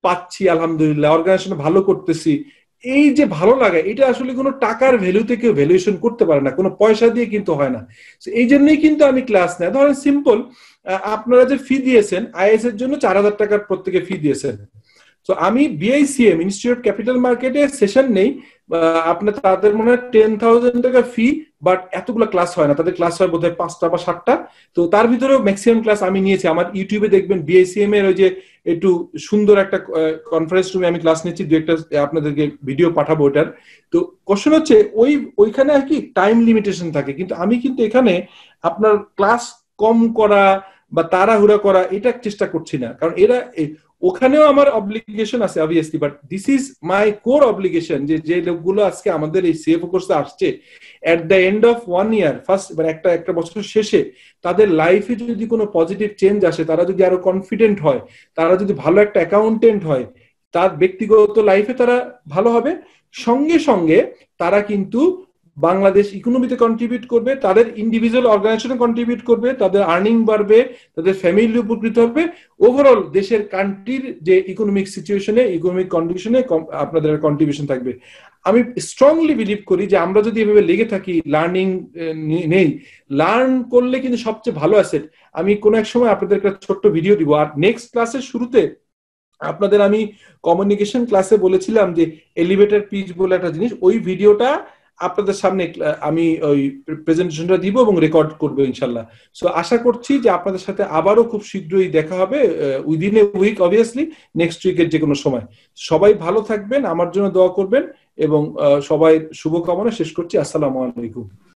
পাচ্ছি আলহামদুলিল্লাহ, অর্গানাইজেশন ভালো করতেছি, এই যে ভালো লাগা, এটা আসলে কোনো টাকার ভ্যালুতে কেউ ভ্যালুয়েশন করতে পারে না, কোনো পয়সা দিয়ে কিন্তু হয় না। এই জন্যই কিন্তু আমি ক্লাস নেই। ধরেন সিম্পল, আপনারা যে ফি দিয়েছেন আইএস এর জন্য চার হাজার টাকার প্রত্যেকে ফি দিয়েছেন, তো আমি বিআইসিএম ইনস্টিটিউট ক্যাপিটাল মার্কেটে সেশন নেই, আপনার তাদের মনে হয় টেন থাউজেন্ড টাকা ফি, বাট এতগুলো ক্লাস হয় না, তাদের ক্লাস হয় বোধহয় পাঁচটা বা সাতটা, তো তার ভিতরেও ম্যাক্সিমাম ক্লাস আমি নিয়েছি। আমার ইউটিউবে দেখবেন বিআইসিএম এর ওই যে একটু সুন্দর একটা কনফারেন্স রুমে আমি ক্লাস নিচ্ছি, দু একটা আপনাদেরকে ভিডিও পাঠাবো ওটার। তো কোশ্চেন হচ্ছে ওই ওইখানে আর কি টাইম লিমিটেশন থাকে, কিন্তু আমি কিন্তু এখানে আপনার ক্লাস কম করা বা তাড়াহুড়া করা এটা চেষ্টা করছি না, কারণ এরা ওখানেও আমার অব্লিগেশন আছে obviously, but this is my core obligation, যে যে লোকগুলো আজকে আমাদের এই সিএফও কোর্সে আসছে at the end of one year first মানে একটা একটা বছর শেষে তাদের লাইফে যদি কোনো পজিটিভ চেঞ্জ আসে, তারা যদি আরো কনফিডেন্ট হয়, তারা যদি ভালো একটা অ্যাকাউন্টেন্ট হয়, তার ব্যক্তিগত লাইফে তারা ভালো হবে, সঙ্গে সঙ্গে তারা কিন্তু বাংলাদেশ ইকোনমিতে কন্ট্রিবিউট করবে, তাদের ইন্ডিভিজুয়াল অর্গানাইজেশনে কন্ট্রিবিউট করবে, তাদের আর্নিং বাড়বে, তাদের ফ্যামিলি উপকৃত হবে, ওভারঅল দেশের কান্ট্রির যে ইকোনমিক সিচুয়েশনে ইকোনমিক কন্ডিশনে আপনাদের কন্ট্রিবিউশন থাকবে। আমি স্ট্রংলি বিলিভ করি যে আমরা যদি এভাবে লেগে থাকি, লার্নিং নেই, লার্ন করলে কিন্তু সবচেয়ে ভালো অ্যাসেট। আমি কোনো এক সময় আপনাদের একটা ছোট্ট ভিডিও দিব, আর নেক্সট ক্লাসের শুরুতে আপনাদের আমি কমিউনিকেশন ক্লাসে বলেছিলাম যে এলিভেটর পিচ বলে একটা জিনিস, ওই ভিডিওটা আপনাদের সামনে আমি ওই প্রেজেন্টেশনটা দিব এবং রেকর্ড করবো ইনশাল্লাহ। সো আশা করছি যে আপনাদের সাথে আবারও খুব শীঘ্রই দেখা হবে, within a week obviously, next উইকের যে কোনো সময়। সবাই ভালো থাকবেন, আমার জন্য দোয়া করবেন এবং সবাই শুভকামনা শেষ করছি। আসসালামু আলাইকুম।